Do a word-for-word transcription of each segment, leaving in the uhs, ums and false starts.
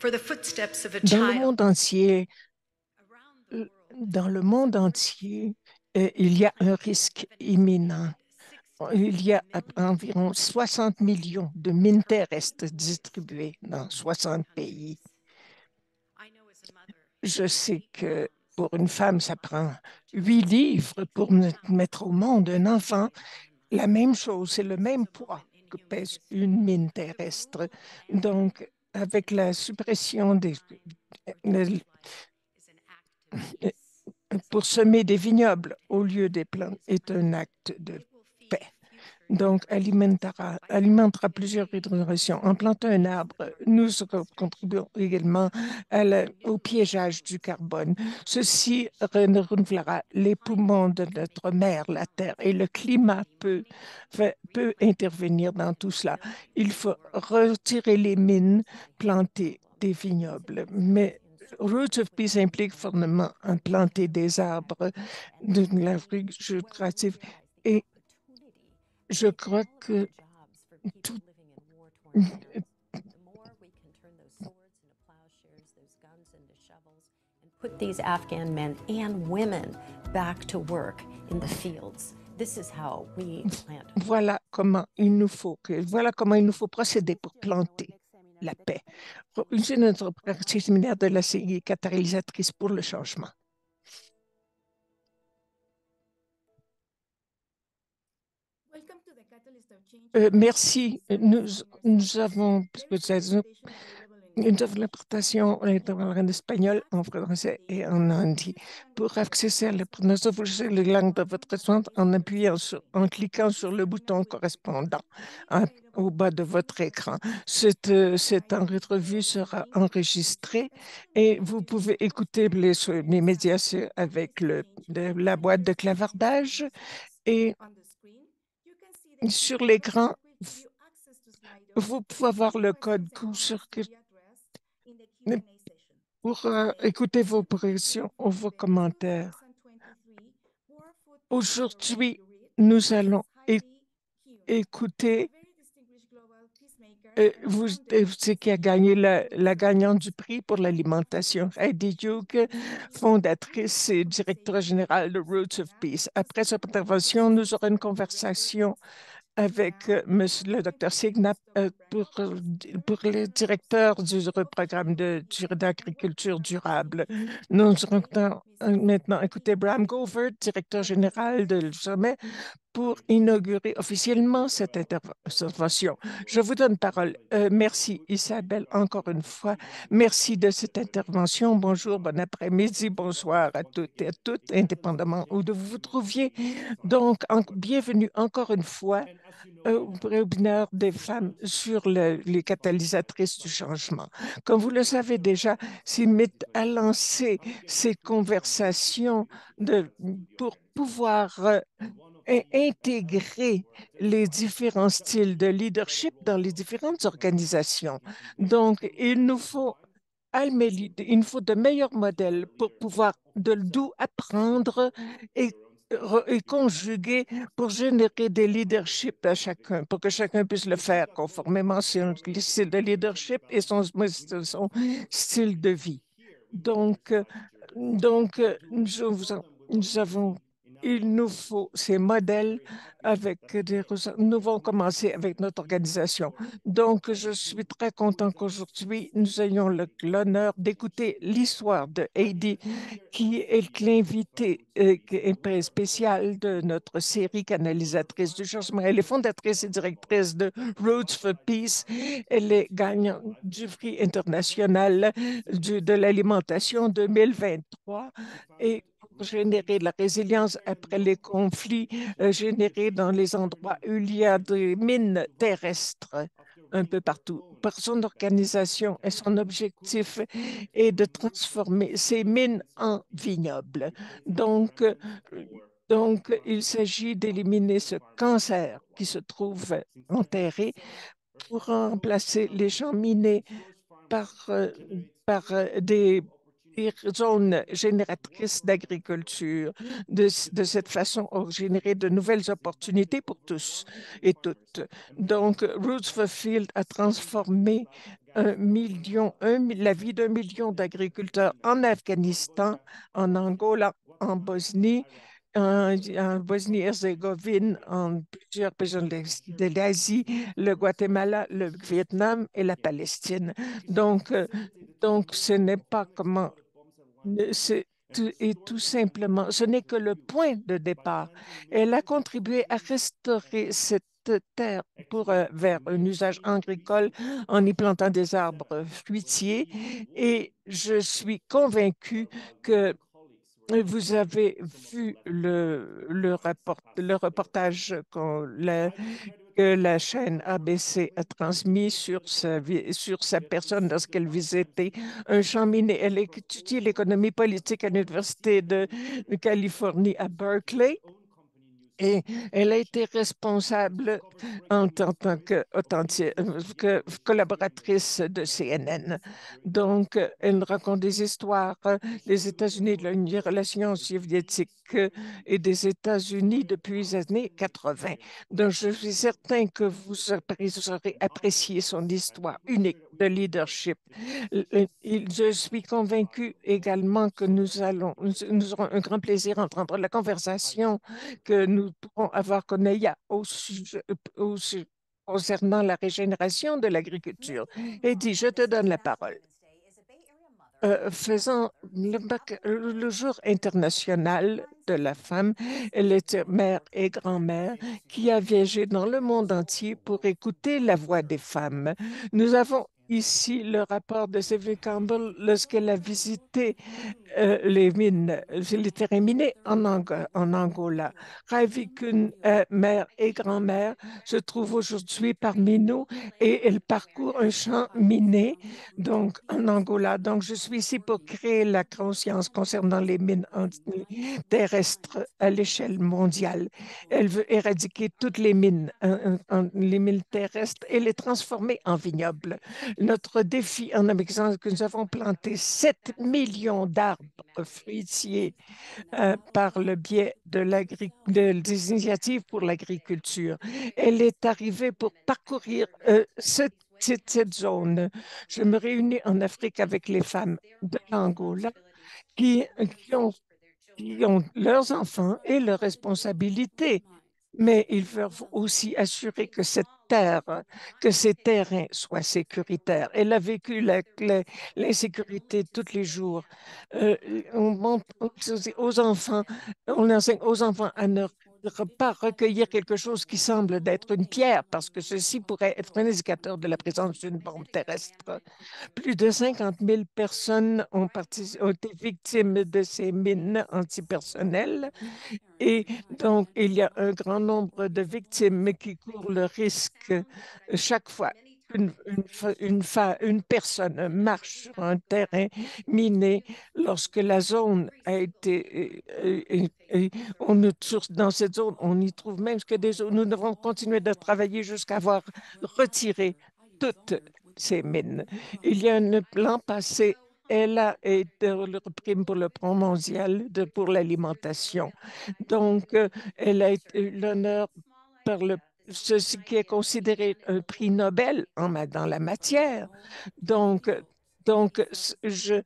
Dans le monde entier, euh, dans le monde entier, euh, il y a un risque imminent. Il y a environ soixante millions de mines terrestres distribuées dans soixante pays. Je sais que pour une femme, ça prend huit livres pour mettre au monde un enfant. La même chose, c'est le même poids que pèse une mine terrestre. Donc, avec la suppression des, le- pour semer des vignobles au lieu des plantes est un acte de paix. Donc, alimentera, alimentera plusieurs générations. En plantant un arbre, nous contribuons également à la- au piégeage du carbone. Ceci renouvellera les poumons de notre mère, la Terre, et le climat peut, fait- peut intervenir dans tout cela. Il faut retirer les mines, planter des vignobles. Mais Roots of Peace implique fortement en planter des arbres de la végétative et je crois que tout, put these Afghan men and women back to work in the fields. This is how we plant. voilà comment il nous faut que, voilà comment il nous faut procéder pour planter la paix. C'est notre pratique similaire de la série catalysatrice pour le changement. Euh, merci. Nous, nous avons une interprétation en espagnol, en français et en hindi. Pour accéder à la prononciation de la langue de votre centre en appuyant sur, en cliquant sur le bouton correspondant à- au bas de votre écran. Cette, euh, cette entrevue sera enregistrée et vous pouvez écouter les, les médias sur- avec le, de- la boîte de clavardage et sur l'écran, vous pouvez avoir le code Q sur pour euh, écouter vos pressions ou vos commentaires. Aujourd'hui, nous allons é- écouter euh, vous, euh, c'est qui a gagné la, la gagnante du prix pour l'alimentation, Heidi Hughes, fondatrice et directrice générale de Roots of Peace. Après cette intervention, nous aurons une conversation avec euh, monsieur le docteur Signap euh, pour, euh, pour le directeur du programme de, d'agriculture durable. Nous allons maintenant écouter Bram Govert, directeur général du sommet, pour inaugurer officiellement cette intervention. Je vous donne parole. Euh, merci Isabelle, encore une fois. Merci de cette intervention. Bonjour, bon après-midi, bonsoir à toutes et à toutes, indépendamment où de vous vous trouviez. Donc, en, bienvenue encore une fois au webinaire des femmes sur le- les catalysatrices du changement. Comme vous le savez déjà, CIMIT a lancé ces conversations de, pour pouvoir euh, in- intégrer les différents styles de leadership dans les différentes organisations. Donc, il nous faut Almélie, il nous faut de meilleurs modèles pour pouvoir de d'où apprendre et, re- et conjuguer pour générer des leaderships à chacun, pour que chacun puisse le faire conformément à son style de leadership et son, son style de vie. Donc, euh, donc euh, nous, vous- nous avons, il nous faut ces modèles avec des ressources. Nous allons commencer avec notre organisation. Donc, je suis très content qu'aujourd'hui, nous ayons le- l'honneur d'écouter l'histoire de Heidi, qui est l'invitée euh, qui est spéciale de notre série canalisatrice du changement. Elle est fondatrice et directrice de Roots for Peace. Elle est gagnante du prix international du- de l'alimentation deux mille vingt-trois et pour générer de la résilience après les conflits euh, générés dans les endroits où il y a des mines terrestres un peu partout. Par son organisation et son objectif est de transformer ces mines en vignobles. Donc, euh, donc il s'agit d'éliminer ce cancer qui se trouve enterré pour remplacer les champs minés par, euh, par euh, des, des zones génératrices d'agriculture. De, de cette façon, on générer de nouvelles opportunités pour tous et toutes. Donc, Roots for Field a transformé un million, un mi- la vie d'un million d'agriculteurs en Afghanistan, en Angola, en Bosnie, en, en Bosnie-Herzégovine, en plusieurs régions de l'As- de l'Asie, le Guatemala, le Vietnam et la Palestine. Donc, euh, donc ce n'est pas comment ne- c'est tout- et tout simplement, ce n'est que le point de départ. Elle a contribué à restaurer cette terre pour, euh, vers un usage agricole en y plantant des arbres fruitiers. Et je suis convaincue que vous avez vu le, le, rapport, le reportage qu'on, la- que la chaîne A B C a transmis sur sa, vie- sur sa personne lorsqu'elle visitait un champ minier. Elle étudie l'économie politique à l'Université de, de Californie à Berkeley. Et elle a été responsable en tant tant que, authentique- euh, que collaboratrice de C N N. Donc, euh, elle raconte des histoires euh, des États-Unis, de la relation soviétique euh, et des États-Unis depuis les années quatre-vingt. Donc, je suis certain que vous appré- aurez apprécié son histoire unique de leadership. Euh, il- Je suis convaincue également que nous allons, nous nous aurons un grand plaisir à entendre la conversation que nous pourrons avoir qu'on ait au sujet, au su- concernant la régénération de l'agriculture. Eddie, je te donne la parole. Euh, faisant le, bac- le jour international de la femme, elle était mère et grand-mère qui a voyagé dans le monde entier pour écouter la voix des femmes. Nous avons ici le rapport de Sylvie Campbell lorsqu'elle a visité euh, les mines, les terrains minés en, Ang- en Angola. Ravi qu'une euh, mère et grand-mère se trouve aujourd'hui parmi nous et elle parcourt un champ miné donc en Angola. Donc, je suis ici pour créer la conscience concernant les mines en- terrestres à l'échelle mondiale. Elle veut éradiquer toutes les mines, hein, hein, les mines terrestres et les transformer en vignobles. Notre défi en Amérique c'est que nous avons planté sept millions d'arbres fruitiers euh, par le biais de l'agri- de- des initiatives pour l'agriculture. Elle est arrivée pour parcourir euh, cette, cette, cette zone. Je me réunis en Afrique avec les femmes de l'Angola qui, qui ont, qui ont leurs enfants et leurs responsabilités, mais il faut aussi assurer que cette terre, que ces terrains soient sécuritaires. Elle a vécu la- la- l'insécurité tous les jours. Euh, on montre aux enfants, on enseigne aux enfants à ne pas recueillir quelque chose qui semble d'être une pierre, parce que ceci pourrait être un indicateur de la présence d'une bombe terrestre. Plus de cinquante mille personnes ont, partic- ont été victimes de ces mines antipersonnelles et donc, il y a un grand nombre de victimes qui courent le risque euh, chaque fois qu'une une, fa- une fa- une personne marche sur un terrain miné lorsque la zone a été... euh, euh, euh, on, ne- sur- dans cette zone, on y trouve même que des zones. Nous devons continuer de travailler jusqu'à avoir retiré toutes ces mines. Il y a un plan passé. Elle a été le prime pour le Fonds mondial de, pour l'alimentation. Donc, euh, elle a eu l'honneur par le, ce ce qui est considéré un prix Nobel en, ma- dans la matière. Donc, euh, donc, s- je,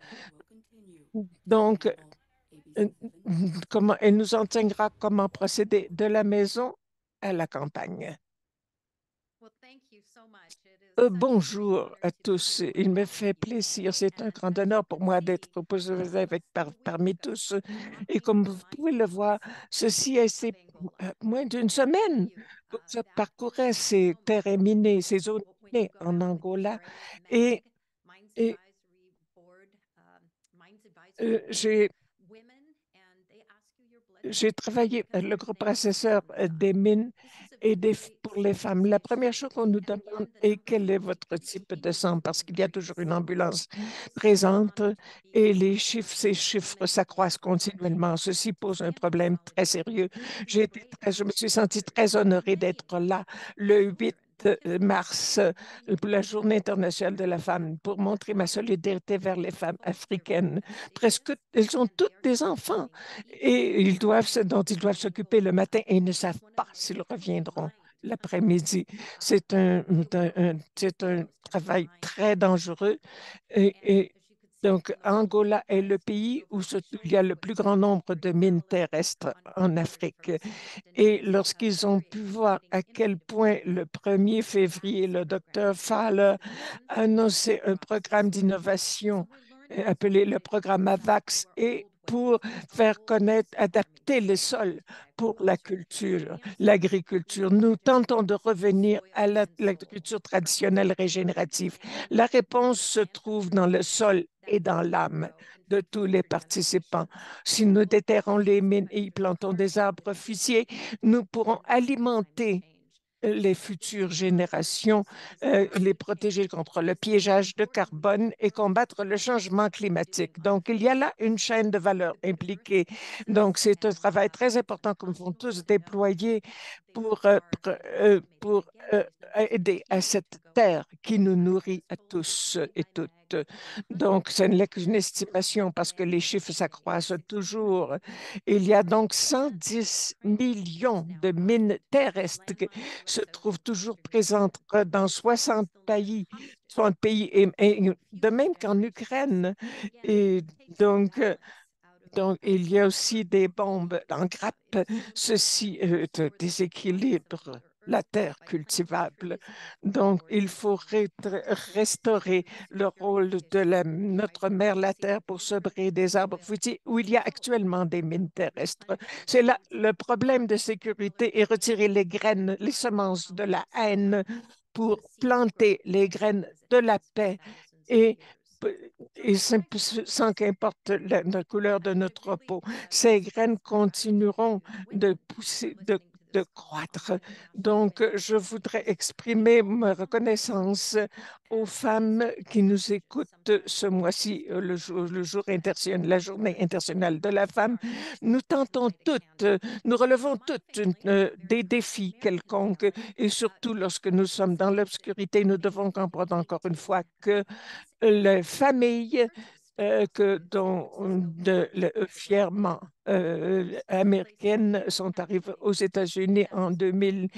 donc euh, comment, elle nous enseignera comment procéder de la maison à la campagne. Euh, bonjour à tous. Il me fait plaisir, c'est un grand honneur pour moi d'être posé avec par- parmi tous. Et comme vous pouvez le voir, ceci a été euh, moins d'une semaine que je parcourais ces terres minées, ces zones minées en Angola. Et, et euh, j'ai J'ai travaillé euh, le groupe assesseur euh, des mines et des, f- pour les femmes. La première chose qu'on nous demande est quel est votre type de sang, parce qu'il y a toujours une ambulance présente et les chiffres, ces chiffres s'accroissent continuellement. Ceci pose un problème très sérieux. J'ai été très, je me suis sentie très honorée d'être là le huit mars euh, pour la Journée internationale de la femme pour montrer ma solidarité vers les femmes africaines. Presque, elles ont toutes des enfants et ils doivent, se- dont ils doivent s'occuper le matin et ils ne savent pas s'ils reviendront l'après-midi. C'est un, un- un- c'est un travail très dangereux et, et donc Angola est le pays où se- il y a le plus grand nombre de mines terrestres en Afrique. Et lorsqu'ils ont pu voir à quel point le premier février, le docteur Fowler a annoncé un programme d'innovation euh, appelé le programme AVAX et pour faire connaître, adapter les sols pour la culture, l'agriculture. Nous tentons de revenir à la- l'agriculture traditionnelle régénérative. La réponse se trouve dans le sol et dans l'âme de tous les participants. Si nous déterrons les mines et y plantons des arbres fusillés, nous pourrons alimenter les futures générations, euh, les protéger contre le piégeage de carbone et combattre le changement climatique. Donc, il y a là une chaîne de valeur impliquée. Donc, c'est un travail très important que nous devons tous déployer pour, euh, pr- euh, pour euh, aider à cette terre qui nous nourrit à tous et toutes. Donc, ce n'est qu'une estimation parce que les chiffres s'accroissent toujours. Il y a donc cent dix millions de mines terrestres qui se trouvent toujours présentes dans soixante pays, soixante pays et, et de même qu'en Ukraine. Et donc, euh, donc, il y a aussi des bombes en grappe. Ceci euh, de- déséquilibre la terre cultivable. Donc, il faut ré- restaurer le rôle de la- notre mère, la terre, pour sebrer des arbres fruitiers où il y a actuellement des mines terrestres. C'est là le problème de sécurité et retirer les graines, les semences de la haine pour planter les graines de la paix et et sans, sans qu'importe la, la couleur de notre peau, ces graines continueront de pousser, de, de croître. Donc, je voudrais exprimer ma reconnaissance aux femmes qui nous écoutent ce mois-ci, euh, le jour, le jour international, la journée internationale de la femme. Nous tentons toutes, euh, nous relevons toutes une- euh, des défis quelconques et surtout lorsque nous sommes dans l'obscurité, nous devons comprendre encore une fois que les familles euh, que, dont de, le- fièrement euh, américaines sont arrivées aux États-Unis en deux mille,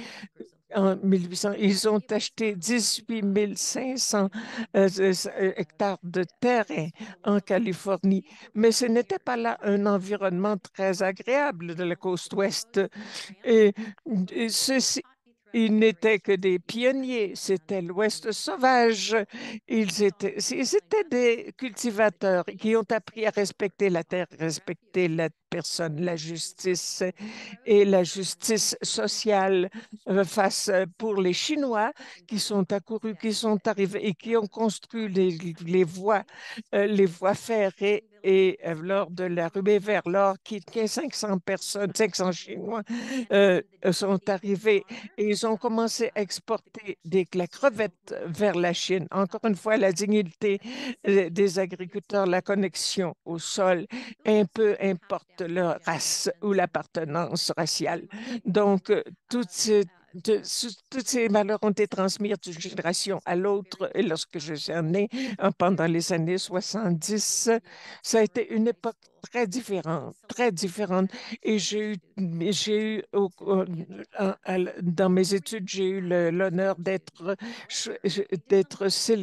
en mille huit cents. Ils ont acheté dix-huit mille cinq cents euh, euh, hectares de terrain en Californie, mais ce n'était pas là un environnement très agréable de la côte ouest. Et, et ceci, ils n'étaient que des pionniers, c'était l'Ouest sauvage. Ils étaient, ils étaient des cultivateurs qui ont appris à respecter la terre, respecter la personne, la justice et la justice sociale euh, face euh, pour les Chinois qui sont accourus, qui sont arrivés et qui ont construit les, les voies, euh, les voies ferrées et euh, lors de la ruée vers l'or, qui, qui cinq cents personnes, cinq cents Chinois euh, sont arrivés et ils ont commencé à exporter des, la crevette vers la Chine. Encore une fois, la dignité euh, des agriculteurs, la connexion au sol, un peu importe leur race ou l'appartenance raciale. Donc, euh, toutes ces, de- ce- toutes ces valeurs ont été transmises d'une génération à l'autre. Et lorsque je suis née, euh, pendant les années soixante-dix, ça a été une époque très différente, très différente. Et j'ai eu, j'ai eu au- au- en- à l- dans mes études, j'ai eu le- l'honneur d'être ch- d'être sél-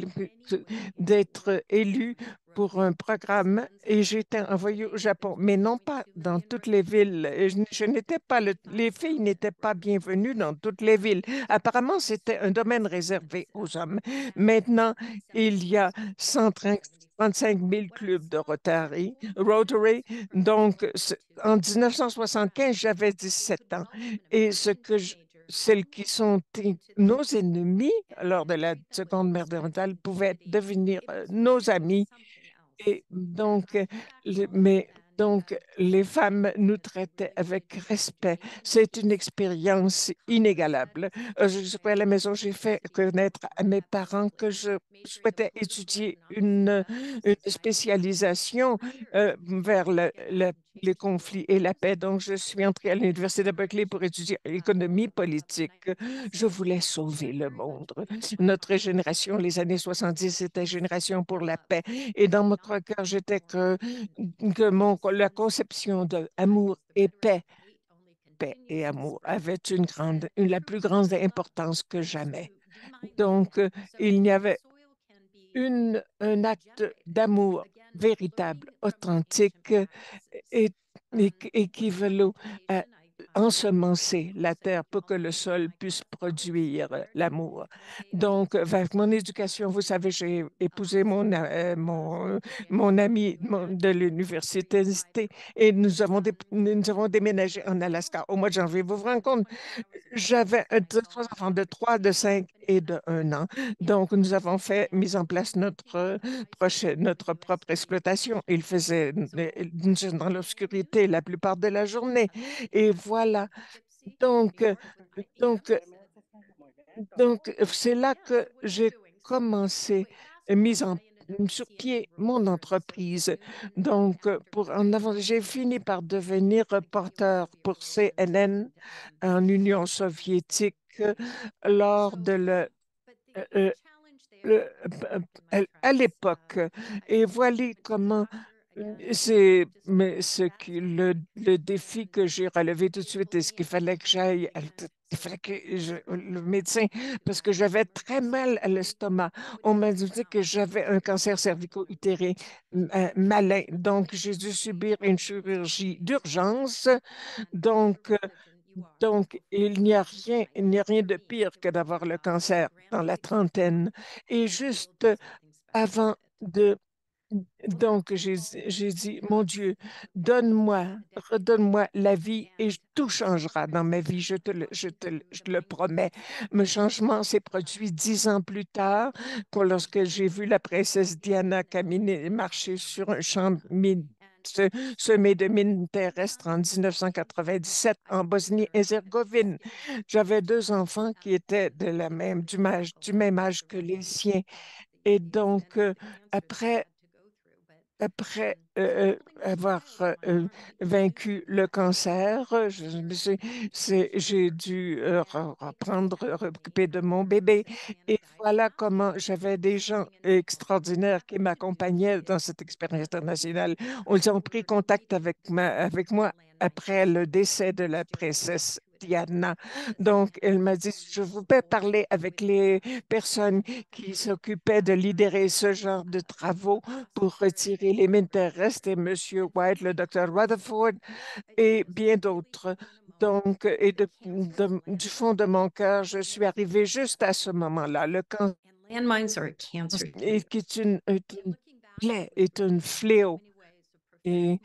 d'être élu pour un programme et j'ai été envoyée au Japon, mais non pas dans toutes les villes. Et Je, je n'étais pas le- les filles n'étaient pas bienvenues dans toutes les villes. Apparemment, c'était un domaine réservé aux hommes. Maintenant, il y a cent trente-cinq mille clubs de Rotary, Rotary. Donc, c'est- en mille neuf cent soixante-quinze, j'avais dix-sept ans. Et ce que je- celles qui sont i- nos ennemis lors de la Seconde Guerre mondiale pouvaient devenir euh, nos amis et donc, euh, le- mais donc, les femmes nous traitaient avec respect. C'est une expérience inégalable. Euh, Je suis à la maison, j'ai fait connaître à mes parents que je souhaitais étudier une, une spécialisation euh, vers le- le- les conflits et la paix. Donc, je suis entrée à l'Université de Berkeley pour étudier l'économie politique. Je voulais sauver le monde. Notre génération, les années soixante-dix, c'était génération pour la paix. Et dans mon cœur, j'étais que, que mon, la conception de amour et paix paix et amour avait une grande, une, la plus grande importance que jamais. Donc, euh, il n'y avait une, un acte d'amour véritable, authentique et, et équivalent à ensemencer la terre pour que le sol puisse produire l'amour. Donc, avec mon éducation, vous savez, j'ai épousé mon, euh, mon, mon ami mon- de l'université et nous avons, dé- nous avons déménagé en Alaska au mois de janvier. Vous vous rendez compte? J'avais un- trois enfants de trois, de cinq et de un an. Donc, nous avons fait, mis en place notre, euh, prochaine, notre propre exploitation. Ils faisaient euh, dans l'obscurité la plupart de la journée. Et voilà. Donc, euh, donc, euh, donc, euh, c'est là que j'ai commencé, euh, mise en sur pied mon entreprise. Donc, euh, pour en avant, j'ai fini par devenir reporter pour C N N en Union soviétique euh, lors de le, euh, euh, le- euh, à l'époque. Et voilà comment euh, c'est mais ce qui, le, le défi que j'ai relevé tout de suite est ce qu'il fallait que j'aille. à l- Il fallait que je, le médecin, parce que j'avais très mal à l'estomac. On m'a dit que j'avais un cancer cervico-utérin euh, malin. Donc, j'ai dû subir une chirurgie d'urgence. Donc, euh, donc, il n'y a rien, il n'y a rien de pire que d'avoir le cancer dans la trentaine. Et juste avant de donc, j'ai j'ai dit, mon Dieu, donne-moi, redonne-moi la vie et je- tout changera dans ma vie, je te le, je te le, je te le promets. Le changement s'est produit dix ans plus tard, quand lorsque j'ai vu la princesse Diana caminer, marcher sur un champ mine, se- semé de mines terrestres en mille neuf cent quatre-vingt-dix-sept en Bosnie-Herzégovine. J'avais deux enfants qui étaient de la même, du, mâge- du même âge que les siens. Et donc, euh, après après euh, euh, avoir euh, euh, vaincu le cancer, euh, je me suis- c'est- j'ai dû euh, re- reprendre, m'occuper de mon bébé. Et voilà comment j'avais des gens extraordinaires qui m'accompagnaient dans cette expérience internationale. Ils ont pris contact avec, ma- avec moi après le décès de la princesse Diana. Donc, elle m'a dit, je voudrais parler avec les personnes qui s'occupaient de lidérer ce genre de travaux pour retirer les mines terrestres et Monsieur White, le docteur Rutherford et bien d'autres. Donc, et de- de- du fond de mon cœur, je suis arrivée juste à ce moment-là. Le cancer, Landmines are a cancer too. est- qui est une, est une plaie, est un fléau. Et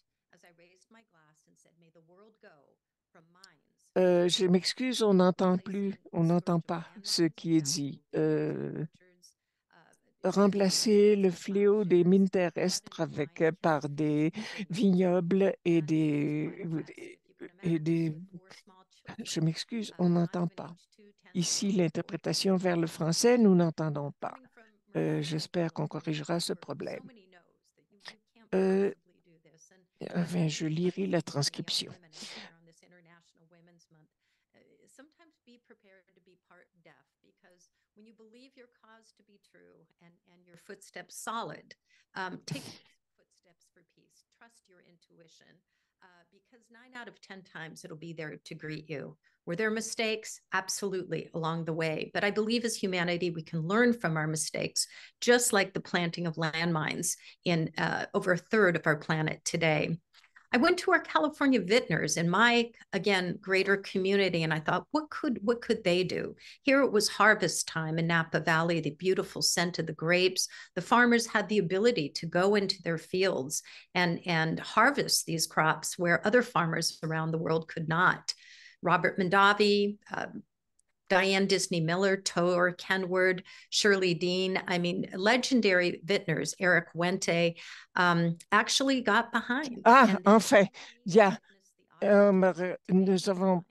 euh, je m'excuse, on n'entend plus, on n'entend pas ce qui est dit. Euh, remplacer le fléau des mines terrestres avec, euh, par des vignobles et des, et des... Je m'excuse, on n'entend pas. Ici, l'interprétation vers le français, nous n'entendons pas. Euh, j'espère qu'on corrigera ce problème. Euh, enfin, je lirai la transcription. Sometimes be prepared to be part deaf because when you believe your cause to be true and, and your footsteps solid, um, take those footsteps for peace. Trust your intuition uh, because nine out of ten times it'll be there to greet you. Were there mistakes? Absolutely, along the way. But I believe as humanity, we can learn from our mistakes, just like the planting of landmines in uh, over a third of our planet today. I went to our California vintners in my, again, greater community, and I thought, what could what could they do? Here it was harvest time in Napa Valley, the beautiful scent of the grapes. The farmers had the ability to go into their fields and, and harvest these crops where other farmers around the world could not. Robert Mondavi, uh, Diane Disney Miller, Tor Kenward, Shirley Dean. I mean, legendary vintners, Eric Wente, um, actually got behind. Ah, enfin, il y a, euh, nous avons,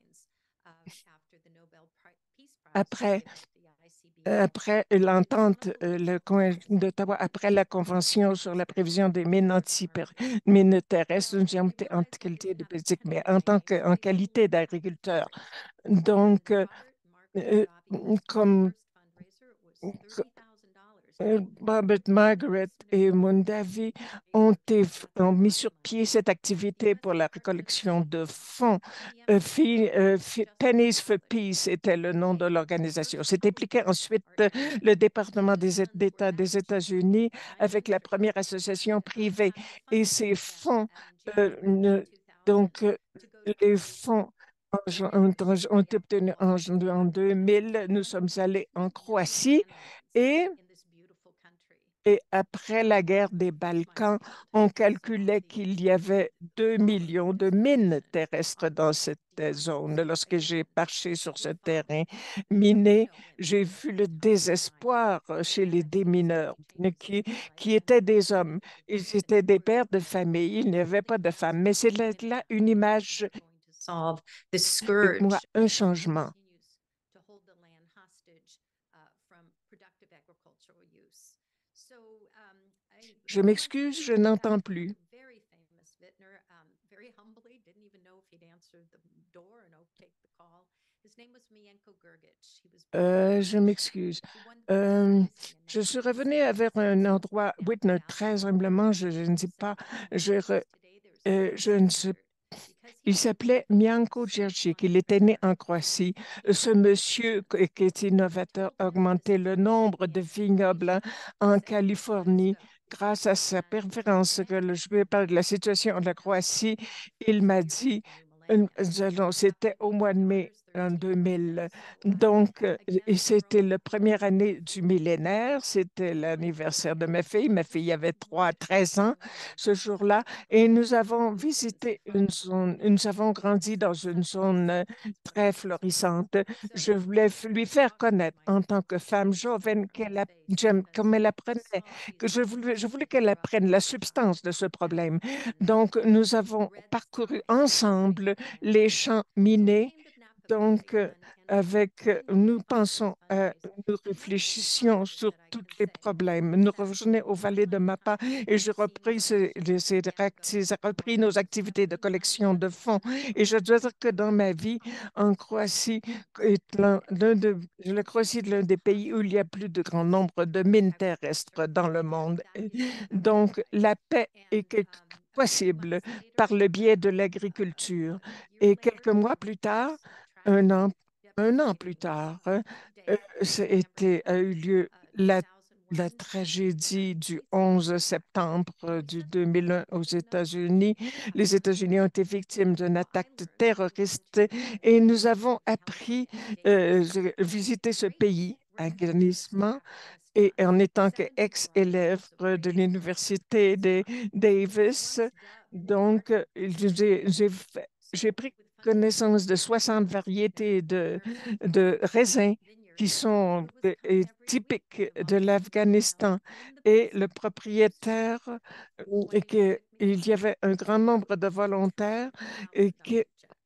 après, après l'entente, euh, le coin d'Ottawa, après la Convention sur la prévision des mines, anti mines terrestres, nous sommes en qualité de politique, mais en tant que, en qualité d'agriculteur. Donc, euh, euh, comme Euh, Robert Margaret et Mondavi ont, eff- ont mis sur pied cette activité pour la récollection de fonds. Euh, Fi- euh, Fi- Pennies for Peace était le nom de l'organisation. C'est impliqué ensuite euh, le département des Ét- d'État des États-Unis avec la première association privée. Et ces fonds, euh, ne- donc, euh, les fonds en jan- ont, ont été obtenus en, en deux mille. Nous sommes allés en Croatie. Et et après la guerre des Balkans, on calculait qu'il y avait deux millions de mines terrestres dans cette euh, zone. Lorsque j'ai marché sur ce terrain miné, j'ai vu le désespoir chez les démineurs qui, qui étaient des hommes. Ils étaient des pères de famille, il n'y avait pas de femmes. Mais c'est là, là une image solve this et moi, scourge un that changement. continues to hold the land hostage uh, from productive agricultural use. So um, I Je uh, once m'excuse, je heard n'entends that plus. very famous vintner, um, very humbly, didn't even know if he'd answer the door and oh, take the call. His name was Mienko Grgic. He was born Euh, in je Russia. m'excuse. He won the peace Euh, prize in je suis nineteen revenue vers sixty un for endroit, family Whitner, values très and humblement, je, je ne sais pas, so in je, re- Belarus today there's a euh, je gold ne sais. standard because he Il was s'appelait able to Mianko serve Djerdjic. Il était né one en another Croatie. in Ce peaceful monsieur, existence. qui qui est innovateur, a augmenté le nombre de vignobles hein, en Californie grâce à sa préférence que le- je vais parler de la situation de la Croatie. Il m'a dit, euh, non, c'était au mois de mai en deux mille. Donc, euh, et c'était la première année du millénaire. C'était l'anniversaire de ma fille. Ma fille avait trois, treize ans ce jour-là. Et nous avons visité une zone, nous avons grandi dans une zone euh, très florissante. Je voulais f- lui faire connaître en tant que femme jeune qu'elle a- j'aime- comme elle apprenait, que je voulais, je voulais qu'elle apprenne la substance de ce problème. Donc, nous avons parcouru ensemble les champs minés. Donc, euh, avec, euh, nous pensons, à- nous réfléchissions sur tous les problèmes. Nous revenons aux vallées de Mapa et j'ai repris, ces- les- ces réact- j'ai repris nos activités de collection de fonds. Et je dois dire que dans ma vie, en Croatie, est l'un l'un de, la Croatie est l'un des pays où il y a plus de grand nombre de mines terrestres dans le monde. Et donc, la paix est quelque- possible par le biais de l'agriculture. Et quelques mois plus tard, un an, un an plus tard, hein, euh, ça a été, a eu lieu la, la tragédie du onze septembre du deux mille un aux États-Unis. Les États-Unis ont été victimes d'une attaque terroriste et nous avons appris, euh, j'ai visité ce pays, Afghanistan, et en étant qu'ex-élève de l'Université de Davis, donc euh, j'ai j'ai fait- j'ai pris connaissance de soixante variétés de, de raisins qui sont euh, euh, typiques de l'Afghanistan. Et le propriétaire, euh, et que, il y avait un grand nombre de volontaires et que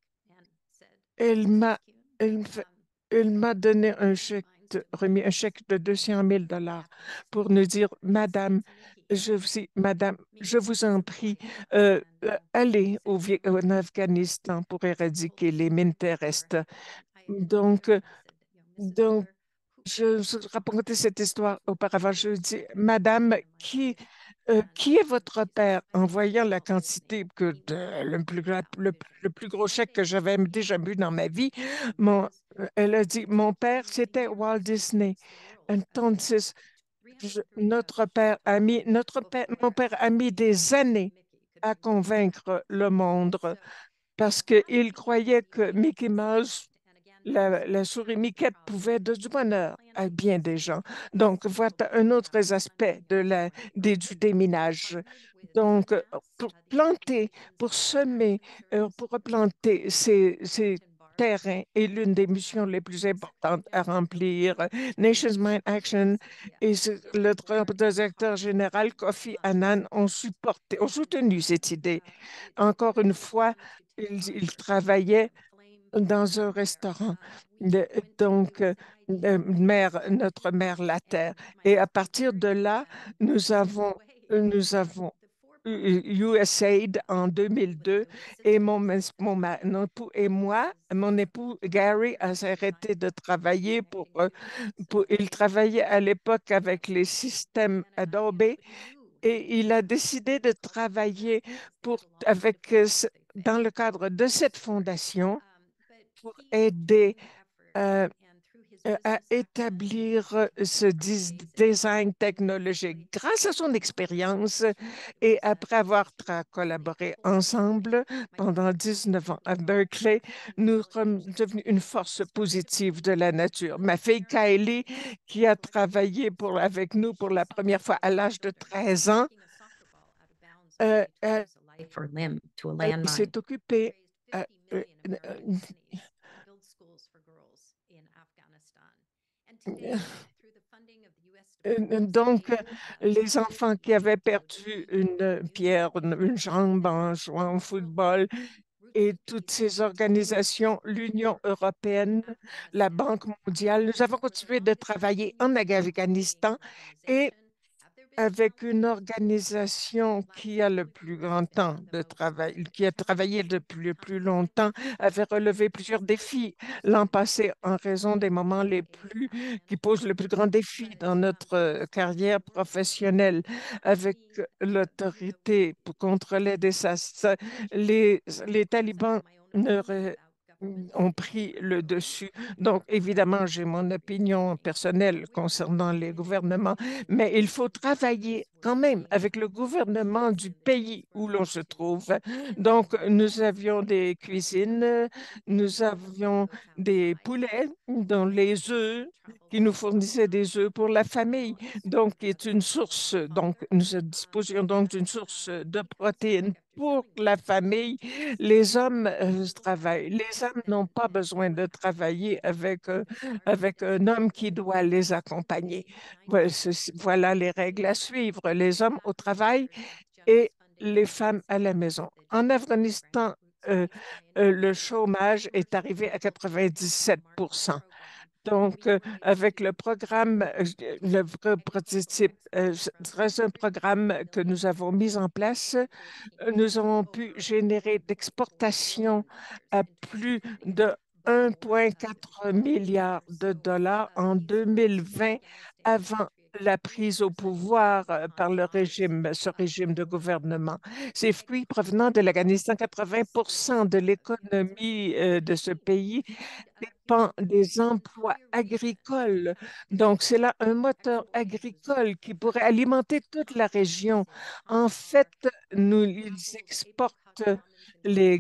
elle m'a, elle me fait- elle m'a donné un chèque, de- remis un chèque de deux cent mille dollars pour nous dire, Madame, je vous, dis, Madame, je vous en prie, euh, euh, allez au, Vi- en Afghanistan pour éradiquer les mines terrestres. Donc, euh, donc, je, je racontais cette histoire auparavant. Je dis, Madame, qui, euh, qui est votre père? En voyant la quantité que de- le plus, gra- le, le plus gros chèque que j'avais déjà vu dans ma vie, mon, euh, elle a dit, mon père, c'était Walt Disney. Entonces, je- notre père a mis, notre père, mon père a mis des années à convaincre le monde parce qu'il croyait que Mickey Mouse, la, la souris Miquette, pouvait de du bonheur à bien des gens. Donc, voilà un autre aspect de la, des- du déminage. Donc, euh, pour planter, pour semer, euh, pour replanter ces, ces terrains est l'une des missions les plus importantes à remplir. Nations Mind Action et ce- le directeur général Kofi Annan ont supporté, ont soutenu cette idée. Encore une fois, il, il travaillait dans un restaurant. Le- donc, euh, le maire, notre maire La Terre. Et à partir de là, nous avons, nous avons U S A I D en deux mille deux et mon, mes- mon, ma- mon époux et moi, mon époux Gary a arrêté de travailler pour, euh, pour- il travaillait à l'époque avec les systèmes Adobe et il a décidé de travailler pour, avec, euh, ce- dans le cadre de cette fondation pour aider euh, euh, à établir euh, ce dis- design technologique. Grâce à son expérience et après avoir tra- collaboré ensemble pendant dix-neuf ans à Berkeley, nous sommes devenus une force positive de la nature. Ma fille Kylie, qui a travaillé pour, avec nous pour la première fois à l'âge de treize ans, euh, elle, or limb to a elle landmine. s'est occupée Raised euh, fifty euh, million American pennies to build schools for girls in Afghanistan. And today, through the funding of the U S Euh, Department of Donc, euh, State, uh, les funded enfants qui avaient initiatives like perdu Children une euh, Who Knew pierre, une, une jambe en jouant au football, et toutes ces organisations, l'Union européenne, la Banque mondiale, nous avons continué de travailler en Afghanistan et avec une organisation qui a le plus grand temps de travail, qui a travaillé depuis le plus longtemps, avait relevé plusieurs défis l'an passé en raison des moments les plus, qui posent le plus grand défi dans notre euh, carrière professionnelle avec l'autorité pour contrôler des assassins. Les, les talibans ne re- ont pris le dessus. Donc, évidemment, j'ai mon opinion personnelle concernant les gouvernements, mais il faut travailler quand même avec le gouvernement du pays où l'on se trouve. Donc, nous avions des cuisines, nous avions des poulets dans les œufs qui nous fournissaient des œufs pour la famille, donc qui est une source, donc nous disposions donc d'une source de protéines pour la famille. Les hommes euh, travaillent. Les hommes n'ont pas besoin de travailler avec, euh, avec un homme qui doit les accompagner. Voilà, ceci- voilà les règles à suivre. Les hommes au travail et les femmes à la maison. En Afghanistan, euh, euh, le chômage est arrivé à quatre-vingt-dix-sept pour cent. Donc, euh, avec le programme, euh, le vrai prototype, euh, c'est un programme que nous avons mis en place. Euh, Nous avons pu générer d'exportations à plus de un virgule quatre milliard de dollars en deux mille vingt, avant la prise au pouvoir euh, par le régime, ce régime de gouvernement. Ces fruits provenant de l'Afghanistan, quatre-vingts pour cent de l'économie euh, de ce pays dépend des emplois agricoles. Donc, c'est là un moteur agricole qui pourrait alimenter toute la région. En fait, nous, ils exportent les,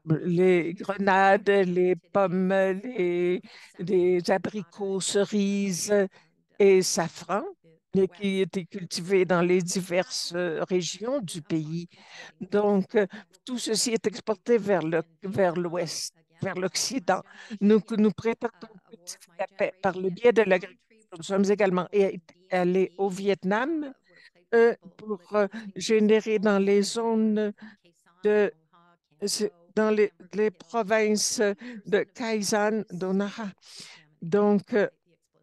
les grenades, les pommes, les, les abricots, cerises et safran, et qui étaient cultivés dans les diverses euh, régions du pays. Donc, euh, tout ceci est exporté vers le, vers l'ouest, vers l'Occident. Nous, nous prétendons cultiver la paix par le biais de l'agriculture. Nous sommes également é- allés au Vietnam euh, pour euh, générer dans les zones de, c'est- dans les, les provinces de Kaisan, d'Onaha. Donc, euh,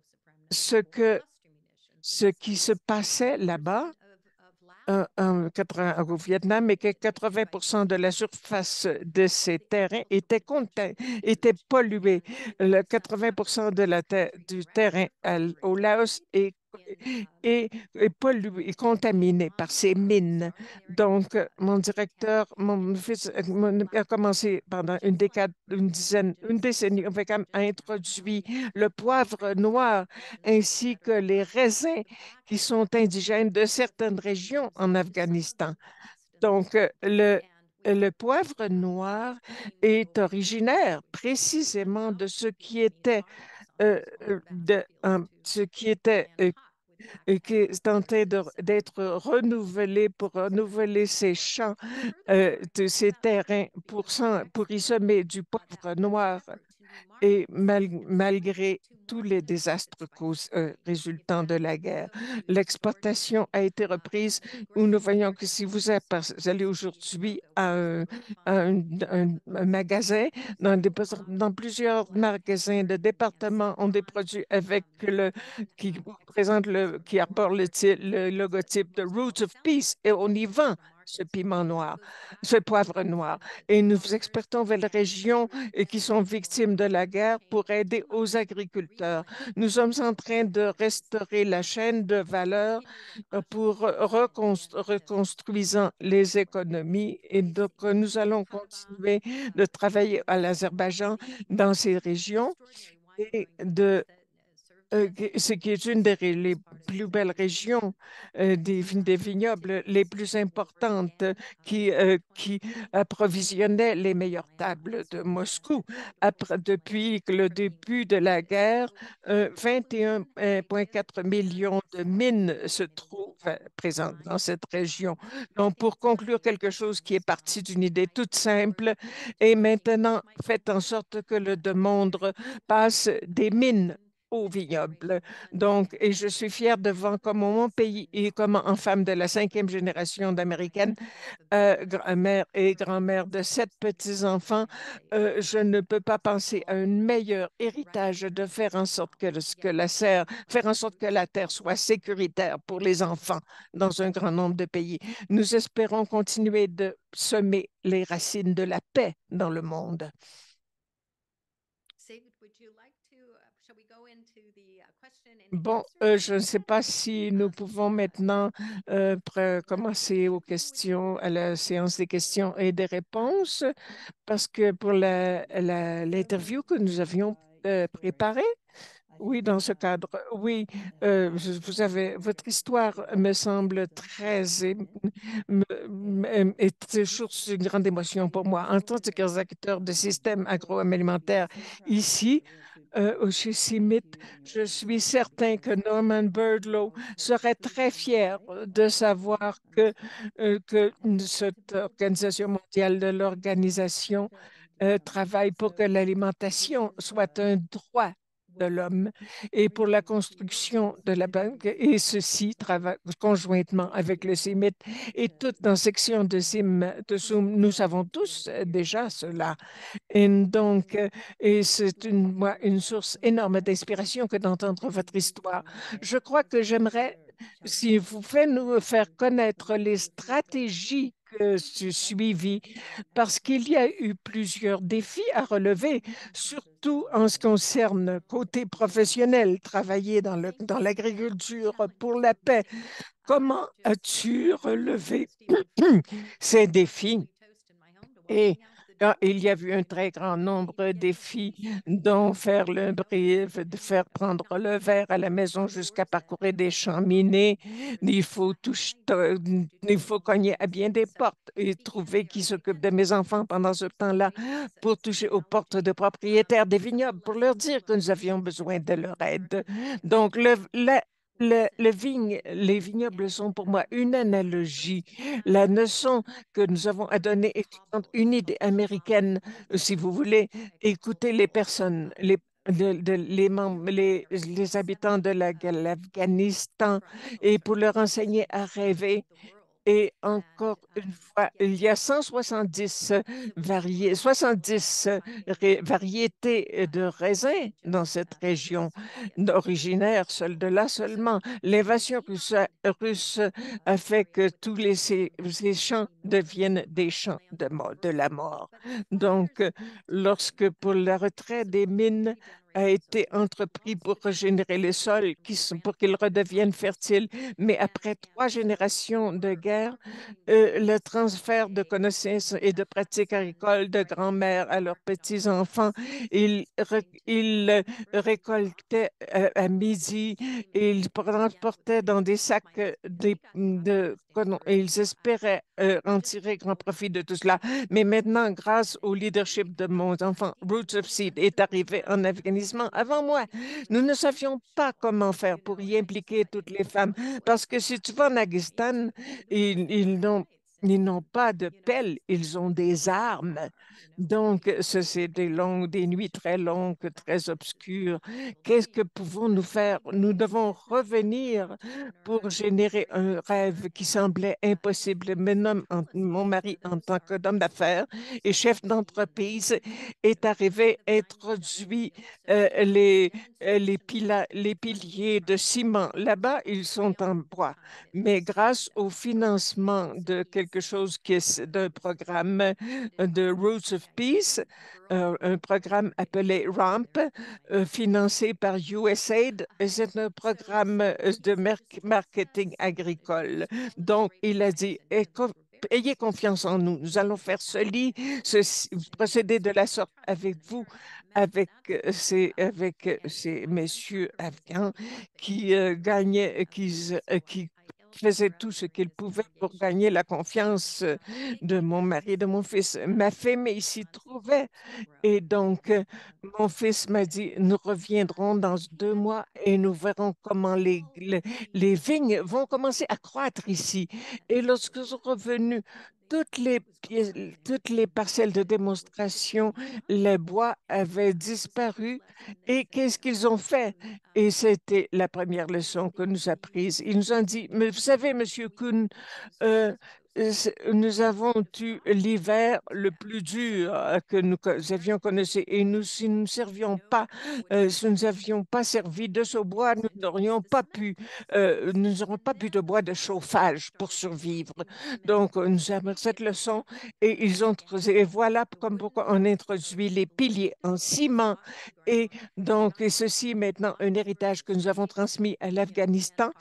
ce que, ce qui se passait là-bas, euh, en quatre-vingts au Vietnam, et que quatre-vingts pour cent de la surface de ces terrains était, conta- était polluée. Le quatre-vingts pour cent de la terre- du terrain à l- au Laos est, est, est pollué, est contaminé par ces mines. Donc, euh, mon directeur, mon fils euh, mon- a commencé pendant une décade, une dizaine, une décennie, avec a introduit le poivre noir ainsi que les raisins qui sont indigènes de certaines régions en Afghanistan. Donc, euh, le, le poivre noir est originaire précisément de ce qui était, euh, euh, de, euh, ce qui était euh, euh, qui est en train de- d'être renouvelé pour renouveler ces champs, euh, de ces terrains pour, s'en- pour y semer du poivre noir et mal- malgré tous les désastres caus- euh, résultant de la guerre, l'exportation a été reprise où nous voyons que si vous êtes- vous allez aujourd'hui à un, à un- un- un magasin, dans, des- dans plusieurs magasins de départements ont des produits avec le, qui présentent le, qui arborent le, ti- le logotype de Roots of Peace et on y vend ce piment noir, ce poivre noir. Et nous exportons vers les régions euh, qui sont victimes de la guerre pour aider aux agriculteurs. Nous sommes en train de restaurer la chaîne de valeur euh, pour reconstru- reconstruisant les économies. Et donc, euh, nous allons continuer de travailler à l'Azerbaïdjan dans ces régions et de euh, qui- ce qui est une des ré- les plus belles régions euh, des, vin- des vignobles les plus importantes euh, qui, euh, qui approvisionnaient les meilleures tables de Moscou. Après, depuis que le début de la guerre, euh, vingt et un virgule quatre millions de mines se trouvent euh, présentes dans cette région. Donc, pour conclure quelque chose qui est parti d'une idée toute simple et maintenant fait en sorte que le monde passe des mines au vignoble. Donc, et je suis fière devant comme mon pays et comme en femme de la cinquième génération d'Américaines, euh, grand-mère et grand-mère de sept petits-enfants, euh, je ne peux pas penser à un meilleur héritage de faire en sorte que, le- que la serre, faire en sorte que la terre soit sécuritaire pour les enfants dans un grand nombre de pays. Nous espérons continuer de semer les racines de la paix dans le monde. David, would you like to, uh, shall we go into the uh, question and Bon, answer euh, je ne sais session? pas si nous Um, pouvons maintenant euh, pre- commencer aux questions, à la séance des questions et des réponses, parce que pour la, la- l'interview que nous avions euh, préparée, oui, dans ce cadre, oui, euh, je- vous avez, votre histoire me semble très, é- me- me- est source d'une grande émotion pour moi. En tant qu'exécuteur de systèmes agroalimentaires ici, euh, au chez CIMIT, je suis certain que Norman Birdlow serait très fier de savoir que, euh, que cette organisation mondiale de l'organisation euh, travaille pour que l'alimentation soit un droit de l'homme et pour la construction de la banque, et ceci travaille conjointement avec le CIMIT et toute dans section de CIM, de Zoom. Nous savons tous euh, déjà cela. Et donc, euh, et c'est une, moi, une source énorme d'inspiration que d'entendre votre histoire. Je crois que j'aimerais, si vous pouvez nous faire connaître les stratégies que tu suivies, parce qu'il y a eu plusieurs défis à relever, surtout en ce qui concerne côté professionnel, travailler dans le, dans l'agriculture pour la paix. Comment as-tu relevé ces défis? Et ah, il y a eu un très grand nombre de défis, dont faire le brief, de faire prendre le verre à la maison jusqu'à parcourir des champs minés. Il faut toucher, il faut cogner à bien des portes et trouver qui s'occupe de mes enfants pendant ce temps-là pour toucher aux portes de propriétaires des vignobles pour leur dire que nous avions besoin de leur aide. Donc, le, la- le, le vigne, les vignobles sont pour moi une analogie. La leçon que nous avons à donner est une idée américaine, euh, si vous voulez. Écouter les personnes, les, de- de- les, membres, les, les habitants de la- l'Afghanistan et pour leur enseigner à rêver. Et encore une fois, il y a cent soixante-dix varié- soixante-dix ré- variétés de raisins dans cette région, originaire seule de là seulement. L'invasion russe, a russe a fait que tous les, ces, ces champs deviennent des champs de, mo- de la mort. Donc, euh, lorsque pour la retraite des mines a été entrepris pour régénérer les sols, qui sont, pour qu'ils redeviennent fertiles, mais après trois générations de guerre, euh, le transfert de connaissances et de pratiques agricoles de grand-mère à leurs petits-enfants, ils, re- ils euh, récoltaient euh, à midi et ils transportaient dans des sacs euh, des, de, pardon, et ils espéraient euh, en tirer grand profit de tout cela. Mais maintenant, grâce au leadership de mon enfant, Roots of Seed est arrivé en Afghanistan avant moi. Nous ne savions pas comment faire pour y impliquer toutes les femmes. Parce que si tu vas en Afghanistan, ils, ils n'ont ils n'ont pas de pelle, ils ont des armes. Donc, ce, c'est des longues, des nuits très longues, très obscures. Qu'est-ce que pouvons-nous faire? Nous devons revenir pour générer un rêve qui semblait impossible. Mon, homme, en- mon mari, en tant qu'homme d'affaires et chef d'entreprise, est arrivé à introduit euh, les, euh, les, pila- les piliers de ciment. Là-bas, ils sont en bois. Mais grâce au financement de quelques quelque chose qui est d'un programme euh, de Roots of Peace, euh, un programme appelé RAMP, euh, financé par U S A I D. Et c'est un programme euh, de mar- marketing agricole. Donc, il a dit, Eh, co- ayez confiance en nous. Nous allons faire celi, ceci, procéder de la sorte avec vous, avec euh, ces, avec euh, ces messieurs afghans qui euh, gagnaient, qui, s- euh, qui faisaient tout ce qu'ils pouvaient pour gagner la confiance euh, de mon mari et de mon fils. Ma femme s'y trouvait et donc, euh, mon fils m'a dit, nous reviendrons dans deux mois et nous verrons comment les, les, les vignes vont commencer à croître ici. Et lorsque nous sommes revenus, toutes les, pièces- toutes les parcelles de démonstration, les bois avaient disparu. Et qu'est-ce qu'ils ont fait? Et c'était la première leçon que nous avons prise. Ils nous ont dit, mais vous savez, Monsieur Kuhn, euh, euh, c'est- nous avons eu l'hiver le plus dur euh, que nous co- avions connu et nous, si nous ne servions pas, euh, si nous n'avions pas servi de ce bois, nous n'aurions pas pu, euh, nous n'aurions pas pu de bois de chauffage pour survivre. Donc, euh, nous avons cette leçon et ils ont, et voilà comme pourquoi on introduit les piliers en ciment et donc, et ceci est maintenant un héritage que nous avons transmis à l'Afghanistan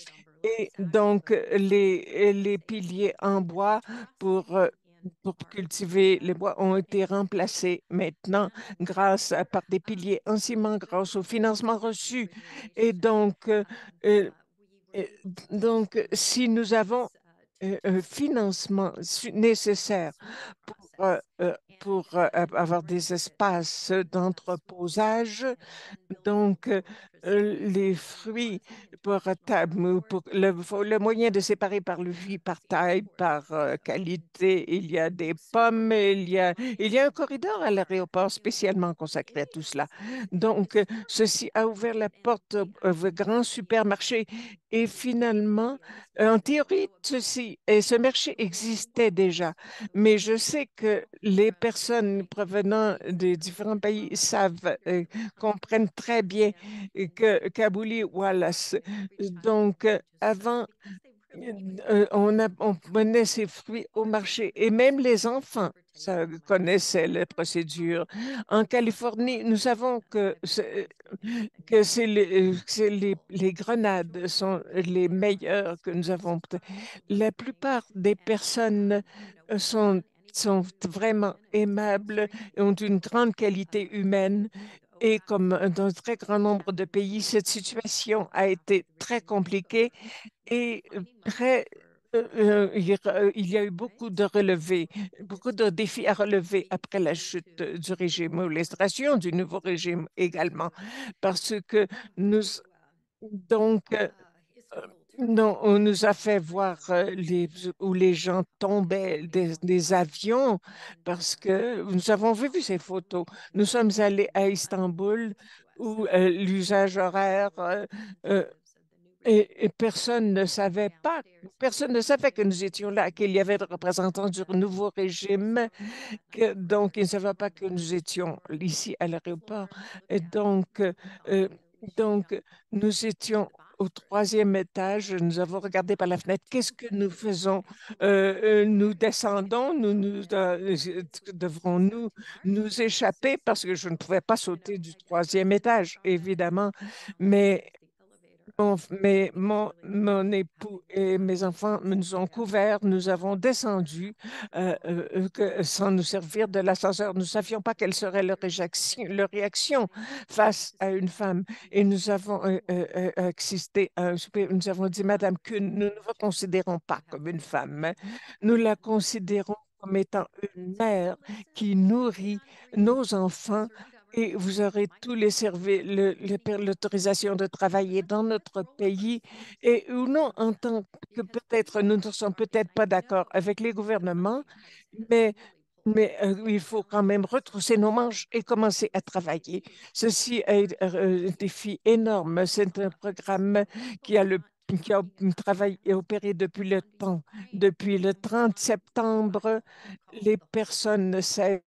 et donc, euh, les, les piliers en bois pour, euh, pour cultiver les bois ont été remplacés maintenant grâce à, par des piliers en ciment, grâce au financement reçu. Et donc, euh, euh, euh, donc si nous avons euh, un financement su- nécessaire pour, euh, euh, pour euh, avoir des espaces d'entreposage, donc, euh, euh, les fruits par table, ou pour le, faut- le moyen de séparer par le fruit, par taille, par euh, qualité, il y a des pommes, il y a, il y a un corridor à l'aéroport spécialement consacré à tout cela. Donc, euh, ceci a ouvert la porte au, au grand supermarché. Et finalement, euh, en théorie, ceci, et ce marché existait déjà, mais je sais que les personnes provenant des différents pays savent euh, comprennent très bien que Kabouli Wallace. Donc, euh, avant, euh, on, a- on menait ces fruits au marché et même les enfants ça, connaissaient les procédures. En Californie, nous savons que, c'est- que c'est les, c'est les, les grenades sont les meilleures que nous avons. La plupart des personnes euh, sont, sont vraiment aimables et ont une grande qualité humaine. Et comme dans un très grand nombre de pays, cette situation a été très compliquée et euh, très, euh, euh, il y a il y a eu beaucoup de relevés, beaucoup de défis à relever après la chute euh, du régime ou l'installation du nouveau régime également, parce que nous, donc, euh, non, on nous a fait voir euh, les, où les gens tombaient des, des avions parce que nous avons vu, vu ces photos. Nous sommes allés à Istanbul où euh, l'usage horaire euh, euh, et, et personne ne savait pas, personne ne savait que nous étions là, qu'il y avait des représentants du nouveau régime, que, donc ils ne savaient pas que nous étions ici à l'aéroport. Et donc, euh, euh, donc, nous étions au troisième étage, nous avons regardé par la fenêtre, qu'est-ce que nous faisons? Euh, euh, nous descendons, nous, nous euh, devrons-nous nous échapper parce que je ne pouvais pas sauter du troisième étage, évidemment, mais mon, mais mon, mon époux et mes enfants nous ont couverts, nous avons descendu euh, euh, euh, que- sans nous servir de l'ascenseur. Nous ne savions pas quelle serait leur réaction, leur réaction face à une femme. Et nous avons euh, euh, euh, assisté à un souper. Nous avons dit, Madame Kuhn, nous ne vous considérons pas comme une femme. Hein. Nous la considérons comme étant une mère qui nourrit nos enfants et vous aurez tous les services, le- le- per- l'autorisation de travailler dans notre pays et ou non, en tant que peut-être nous ne sommes peut-être pas d'accord avec les gouvernements, mais, mais euh, il faut quand même retrousser nos manches et commencer à travailler. Ceci est euh, un défi énorme. C'est un programme qui a le qui a travaillé et opéré depuis le temps. Depuis le trente septembre, les personnes ne savent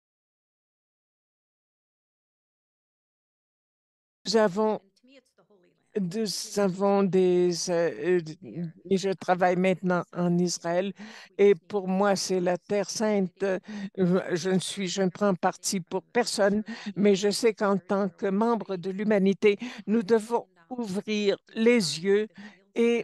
nous avons nous avons des... euh, euh, et je travaille maintenant en Israël et pour moi, c'est la Terre sainte. Euh, Je ne suis, je ne prends parti pour personne, mais je sais qu'en tant que membre de l'humanité, nous devons ouvrir les yeux et,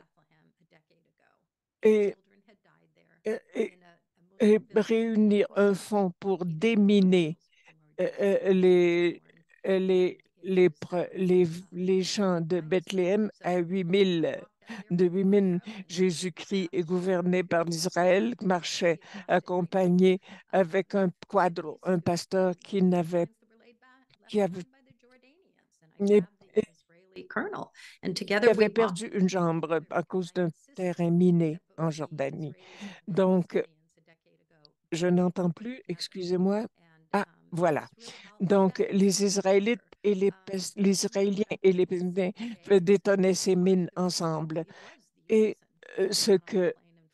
et, et, et- et réunir un fonds pour déminer euh, euh, les, euh, les, les, pre- les, les gens de Bethléem à huit mille de huit mille Jésus-Christ est gouverné par l'Israël, marchait accompagné avec un quadre, un pasteur qui n'avait qui avait, colonel. And qui together we avait walked perdu une jambe à cause d'un terrain miné en Jordanie. Donc, je n'entends plus, excusez-moi. Ah, voilà. Donc, les Israélites et les, Pes- les Israéliens et les Palestiniens faisaient détonner ces mines ensemble. Et euh, ce que,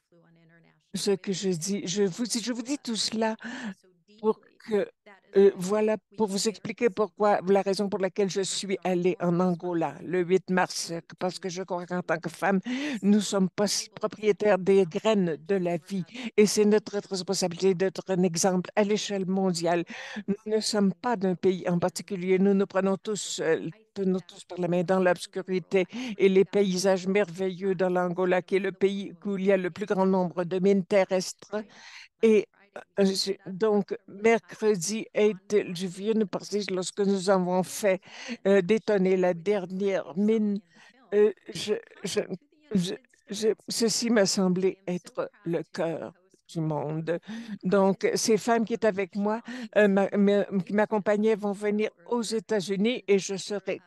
ce que je dis, je vous dis, je vous dis tout cela pour que, euh, voilà, pour vous expliquer pourquoi, la raison pour laquelle je suis allée en Angola le huit mars, parce que je crois qu'en tant que femme, nous sommes pos- propriétaires des graines de la vie et c'est notre responsabilité d'être un exemple à l'échelle mondiale. Nous ne sommes pas d'un pays en particulier, nous nous prenons tous, euh, tenons tous par la main dans l'obscurité et les paysages merveilleux dans l'Angola, qui est le pays où il y a le plus grand nombre de mines terrestres. Et euh, je- donc, mercredi, est- je viens de passer lorsque nous avons fait euh, détonner la dernière mine. euh, je, je, je- je- ceci m'a semblé être le cœur du monde. Donc, ces femmes qui étaient avec moi, euh, m'a- m'a- qui m'accompagnaient, vont venir aux États-Unis et je serai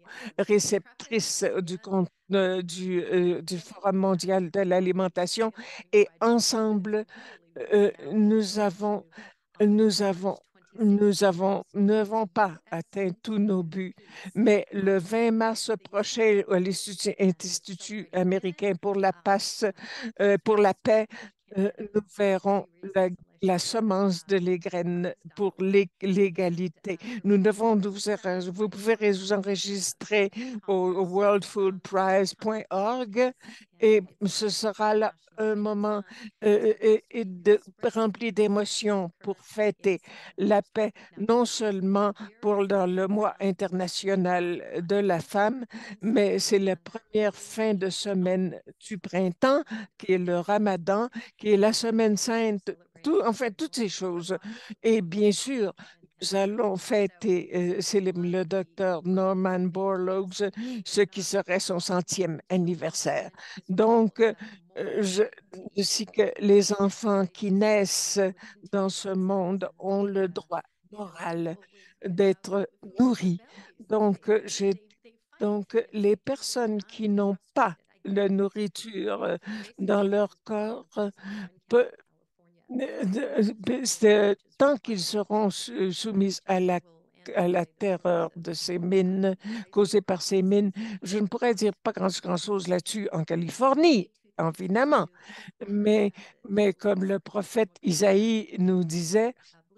réceptrice du, compte, euh, du, euh, du Forum mondial de l'alimentation et ensemble, euh, nous avons, nous avons, nous avons, nous n'avons pas atteint tous nos buts, mais le vingt mars prochain, à l'Institut Institut américain pour la passe, euh, pour la paix, euh, nous verrons la, la semence de les graines pour l'é- l'égalité. Nous devons vous, enre- vous pouvez vous enregistrer au, au world food prize point org et ce sera là un moment euh, et, et de, rempli d'émotions pour fêter la paix, non seulement pour dans le mois international de la femme, mais c'est la première fin de semaine du printemps, qui est le Ramadan, qui est la semaine sainte, tout, enfin, toutes ces choses. Et bien sûr, nous allons fêter, euh, c'est le, le docteur Norman Borlaug, ce qui serait son centième anniversaire. Donc, euh, je, ainsi que les enfants qui naissent dans ce monde ont le droit moral d'être nourris. Donc, euh, j'ai, donc, euh, les personnes qui n'ont pas la nourriture euh, dans leur corps, euh, peu- euh, de- c'est- tant qu'ils seront sou- soumis à la, à la terreur de ces mines, causées par ces mines, je ne pourrais dire pas grand, grand-chose là-dessus en Californie, évidemment. Mais, mais comme le prophète Isaïe nous disait,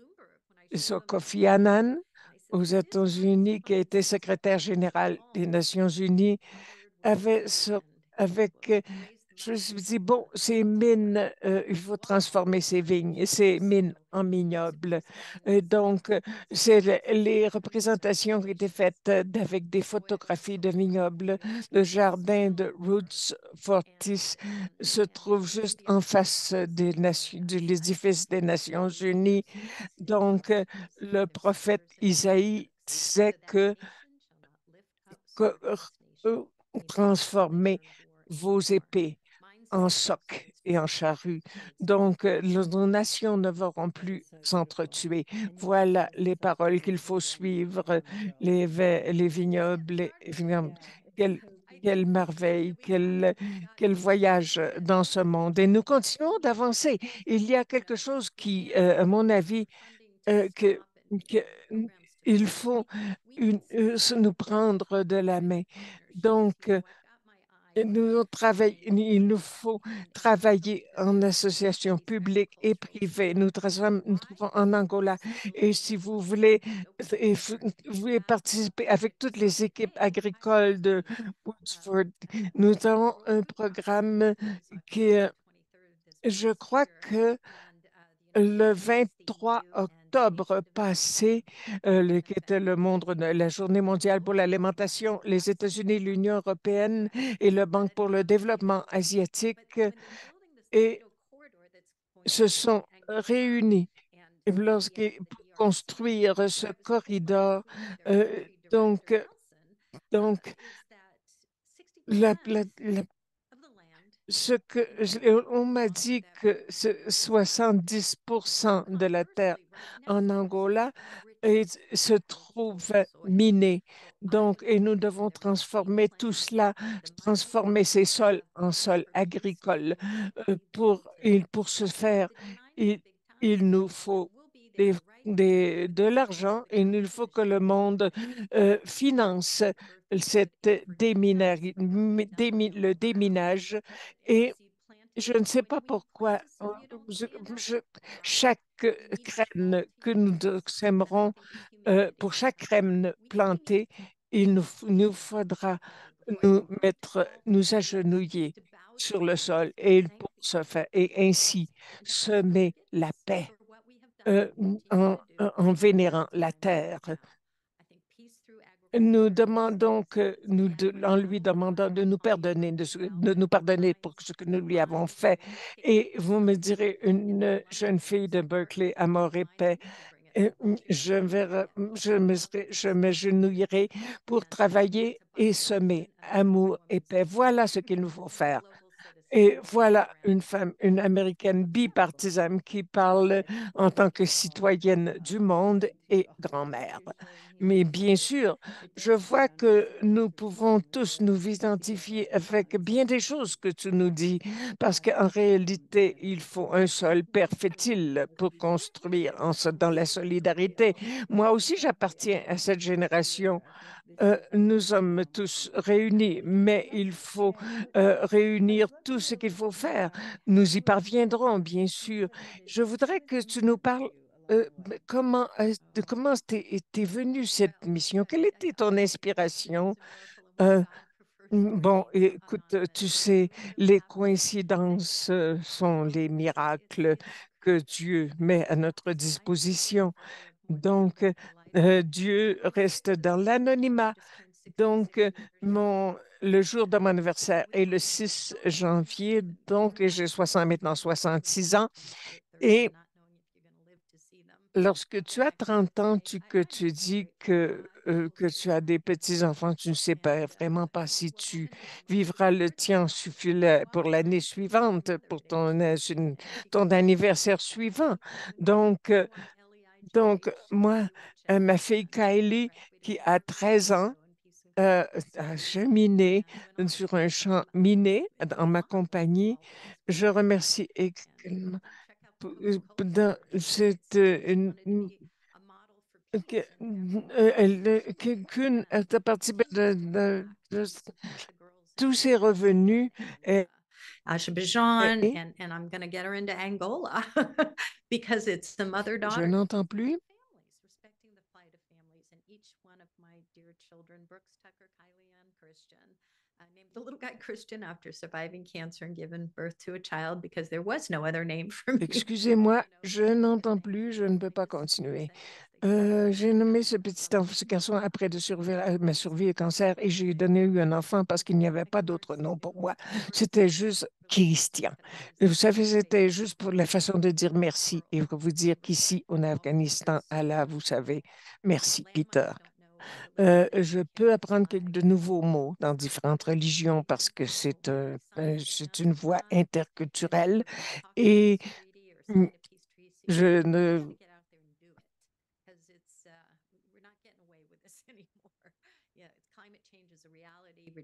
sur Kofi Annan aux États-Unis, qui a été secrétaire général des Nations Unies, avait sur- avec, euh, je me suis dit, bon, ces mines, euh, il faut transformer ces vignes, ces mines en vignobles. Et donc, euh, c'est le- les représentations qui étaient faites euh, avec des photographies de vignobles. Le jardin de Roots Fortis se trouve juste en face des nations, de l'édifice des Nations Unies. Donc, euh, le prophète Isaïe disait que, que euh, transformez vos épées en soc et en charrue. Donc, euh, nos nations ne pourront plus s'entretuer. Voilà les paroles qu'il faut suivre, les, vi- les vignobles, les vignobles. Quelle, quelle merveille, quel, quel voyage dans ce monde. Et nous continuons d'avancer. Il y a quelque chose qui, euh, à mon avis, euh, que, que il faut une- euh, se nous prendre de la main. Donc, euh, Et nous travaillons, il nous faut travailler en association publique et privée. Nous travaillons nous trouvons en Angola. Et si vous voulez, et f- vous voulez participer avec toutes les équipes agricoles de Woodsford, nous avons un programme qui, est- je crois que le vingt-trois octobre passé, euh, le- qui était le monde, la Journée mondiale pour l'alimentation, les États-Unis, l'Union européenne et le Banque pour le développement asiatique et se sont réunis lorsqu'ils- pour construire ce corridor. Euh, donc, donc la, la- la ce que je- on m'a dit que ce soixante-dix pour cent de la terre en Angola est- se trouve minée. Donc, et nous devons transformer tout cela, transformer ces sols en sols agricoles. Euh, Pour, et pour ce faire, il, il nous faut des, des- de l'argent et il faut que le monde euh, finance cette déminari- mi- démi- le déminage et je ne sais pas pourquoi euh, je- je- chaque graine que nous de- sèmerons, euh, pour chaque graine plantée, il nous, f- nous faudra nous mettre, nous agenouiller sur le sol et pour ce faire, et ainsi semer la paix euh, en, en vénérant la terre. Nous demandons que nous, de- en lui demandant de nous pardonner, de, ce- de nous pardonner pour ce que nous lui avons fait. Et vous me direz, une jeune fille de Berkeley à mort et paix, euh, je verrai- je me serai- je m'agenouillerai pour travailler et semer amour et paix. Voilà ce qu'il nous faut faire. Et voilà une femme, une américaine bipartisane qui parle en tant que citoyenne du monde et grand-mère. Mais bien sûr, je vois que nous pouvons tous nous identifier avec bien des choses que tu nous dis, parce qu'en réalité, il faut un seul père fertile pour construire en, so- dans la solidarité. Moi aussi, j'appartiens à cette génération. Euh, nous sommes tous réunis, mais il faut euh, réunir tout ce qu'il faut faire. Nous y parviendrons, bien sûr. Je voudrais que tu nous parles euh, comment, euh, de comment t'es, t'es venue cette mission. Quelle était ton inspiration? Euh, bon, écoute, tu sais, les coïncidences euh, sont les miracles que Dieu met à notre disposition. Donc, euh, Dieu reste dans l'anonymat. Donc, euh, mon, le jour de mon anniversaire est le six janvier, donc et j'ai soixante, maintenant soixante-six ans. Et lorsque tu as trente ans, tu, que tu dis que, euh, que tu as des petits-enfants, tu ne sais pas vraiment pas si tu vivras le tien suffi- la- pour l'année suivante, pour ton, euh, une- ton anniversaire suivant. Donc, euh, donc moi, euh, ma fille Kylie, qui a treize ans, euh, à cheminer sur un champ miné en ma compagnie. Je remercie également pour- euh, dans cette, euh, une- une- que- euh, elle, euh, que- qu'une, elle a participé de, de- de tous ses revenus et, Azerbaijan, et- and and I'm going to get her into Angola because it's the mother je daughter n'entends plus. families, respecting the plight of families. And each one of my dear children, Brooks, Tucker, Kylie, and Christian, I named the little guy Christian after surviving cancer and giving birth to a child because there was no other name for me. Excusez-moi, You know, je so n'entends thank plus, you je ne peux thank pas you so much. continuer. Thank you. Thank you. Euh, j'ai nommé ce petit enfant, ce garçon après de survie, ma survie au cancer et j'ai donné eu un enfant parce qu'il n'y avait pas d'autre nom pour moi. C'était juste Christian. Et vous savez, c'était juste pour la façon de dire merci et pour vous dire qu'ici, en Afghanistan, Allah, vous savez, merci, Peter. Euh, je peux apprendre quelques de nouveaux mots dans différentes religions parce que c'est euh, euh, c'est une voie interculturelle et mm, je ne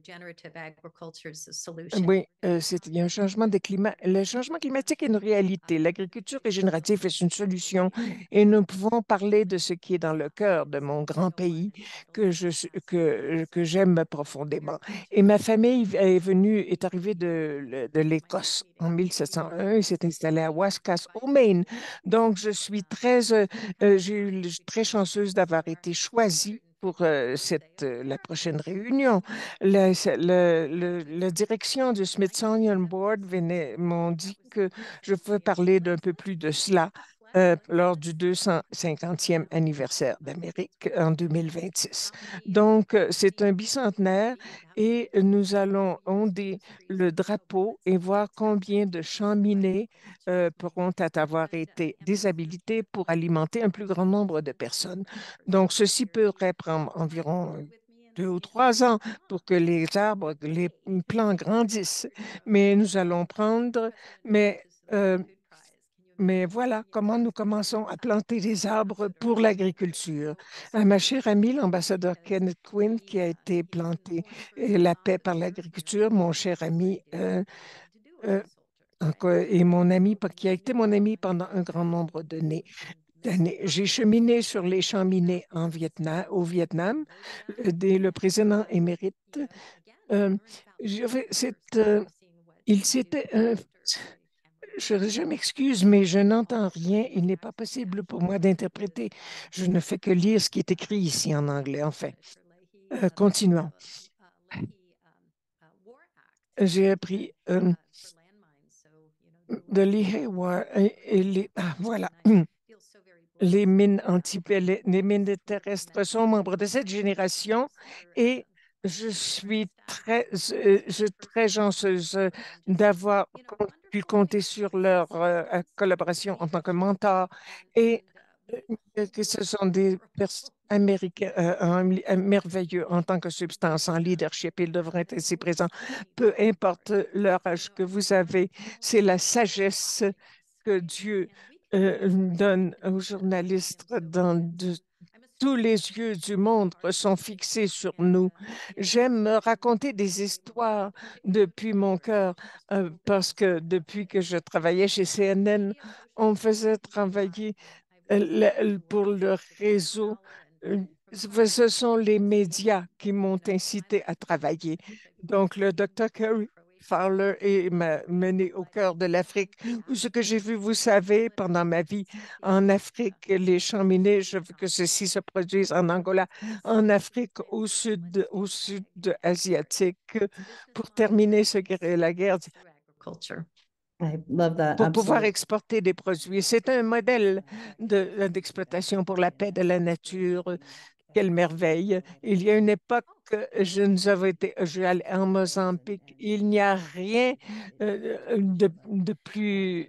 regenerative agriculture is the solution. Oui, euh, c'est, il y a un changement de climat. Le changement climatique est une réalité. L'agriculture régénérative est une solution et nous pouvons parler de ce qui est dans le cœur de mon grand pays que je, suis- que, que j'aime profondément. Et ma famille est venue, est arrivée de, de l'Écosse en mille sept cent un et s'est installée à Wascas, au Maine. Donc, je suis très, euh, euh, j'ai eu- très chanceuse d'avoir été choisie pour euh, cette, euh, la prochaine réunion. La, le- le- la direction du Smithsonian Board venait- m'ont dit que je pouvais parler d'un peu plus de cela euh, lors du deux cent cinquantième anniversaire d'Amérique en deux mille vingt-six. Donc, euh, c'est un bicentenaire et nous allons onder le drapeau et voir combien de cheminées euh, pourront avoir été déshabilitées pour alimenter un plus grand nombre de personnes. Donc, ceci pourrait prendre environ deux ou trois ans pour que les arbres, les plants grandissent. Mais nous allons prendre, mais, euh, mais voilà comment nous commençons à planter des arbres pour l'agriculture. À ma chère amie, l'ambassadeur Kenneth Quinn, qui a été planté euh, la paix par l'agriculture, mon cher ami, euh, euh, encore- et mon ami, qui a été mon ami pendant un grand nombre d'années. d'années. J'ai cheminé sur les champs minés en Vietnam, au Vietnam. Euh, dès le président émérite euh, je vais- c'est, euh, il s'était, euh, je, je m'excuse, mais je n'entends rien. Il n'est pas possible pour moi d'interpréter. Je ne fais que lire ce qui est écrit ici en anglais. Enfin, euh, continuons. J'ai appris euh, de Lehigh War et, et les, ah, voilà. Les mines anti, les, les mines terrestres sont membres de cette génération et je suis très, euh, je, très chanceuse d'avoir com- pu compter sur leur euh, euh, collaboration en tant que mentor et euh, que ce sont des personnes américaines euh, un- un merveilleux en tant que substance en leadership. Ils devraient être ici présents. Peu importe leur âge que vous avez, c'est la sagesse que Dieu euh, donne aux journalistes dans de- tous les yeux du monde sont fixés sur nous. J'aime me raconter des histoires depuis mon cœur euh, parce que depuis que je travaillais chez C N N, on me faisait travailler euh, le- pour le réseau. Euh, Ce ce sont les médias qui m'ont incité à travailler. Donc, le docteur Kerry Fowler et m'a mené au cœur de l'Afrique. Où ce que j'ai vu, vous savez, pendant ma vie en Afrique, les champs minés, je veux que ceci se produise en Angola, en Afrique, au sud, au sud asiatique, pour terminer ce, guerre- la guerre, I love that. pour pouvoir Absolutely. exporter des produits. C'est un modèle de- d'exploitation pour la paix de la nature. Quelle merveille. Il y a une époque, je nous avais été, je suis allée en Mozambique. Il n'y a rien euh, de, de plus,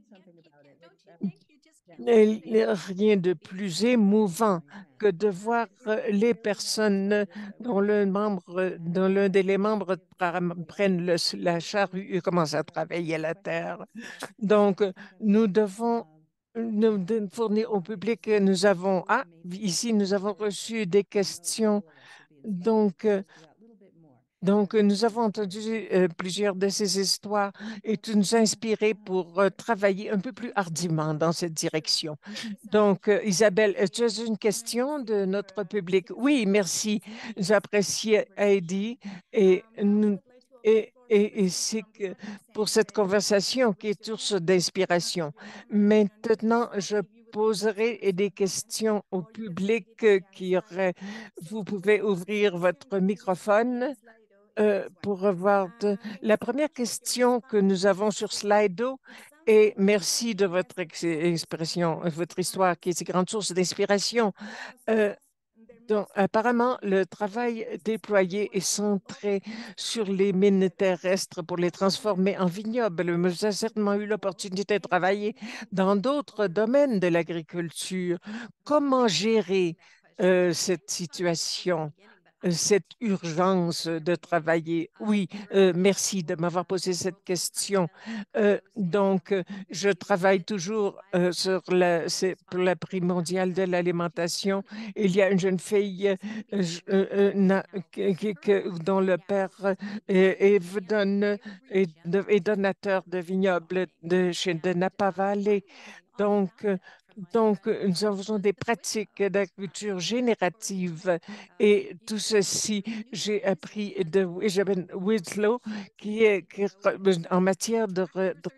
rien de plus émouvant que de voir euh, les personnes dont l'un membre, dont l'un des membres pra- prennent le- la charrue et commencent à travailler la terre. Donc, nous devons nous de- fournir au public. Nous avons, ah, ici, nous avons reçu des questions. Donc, euh, donc, euh, nous avons entendu euh, plusieurs de ces histoires et tu nous as inspirés pour euh, travailler un peu plus hardiment dans cette direction. Donc, euh, Isabelle, euh, tu as une question de notre public? Oui, merci. J'apprécie Heidi et, nous- et, et, et c'est que pour cette conversation qui est source d'inspiration. Maintenant, je poserai des questions au public euh, qui aurait. Vous pouvez ouvrir votre microphone euh, pour voir de- la première question que nous avons sur Slido. Et merci de votre ex- expression, euh, votre histoire qui est une grande source d'inspiration. Euh, donc, apparemment, le travail déployé est centré sur les mines terrestres pour les transformer en vignobles. Mais vous avez certainement eu l'opportunité de travailler dans d'autres domaines de l'agriculture. Comment gérer euh, cette situation? cette urgence de travailler? Oui, euh, merci de m'avoir posé cette question. Euh, donc, euh, je travaille toujours euh, sur la, c'est pour le prix mondial de l'alimentation. Il y a une jeune fille euh, je- euh, euh, na- qui- qui- que- dont le père euh, est, est donne- est de- est donateur de vignobles de, chez de Napa Valley. Donc, euh, donc, euh, nous avons des pratiques d'agriculture générative et tout ceci, j'ai appris de Isabelle Winslow qui est, qui est en matière de, re- de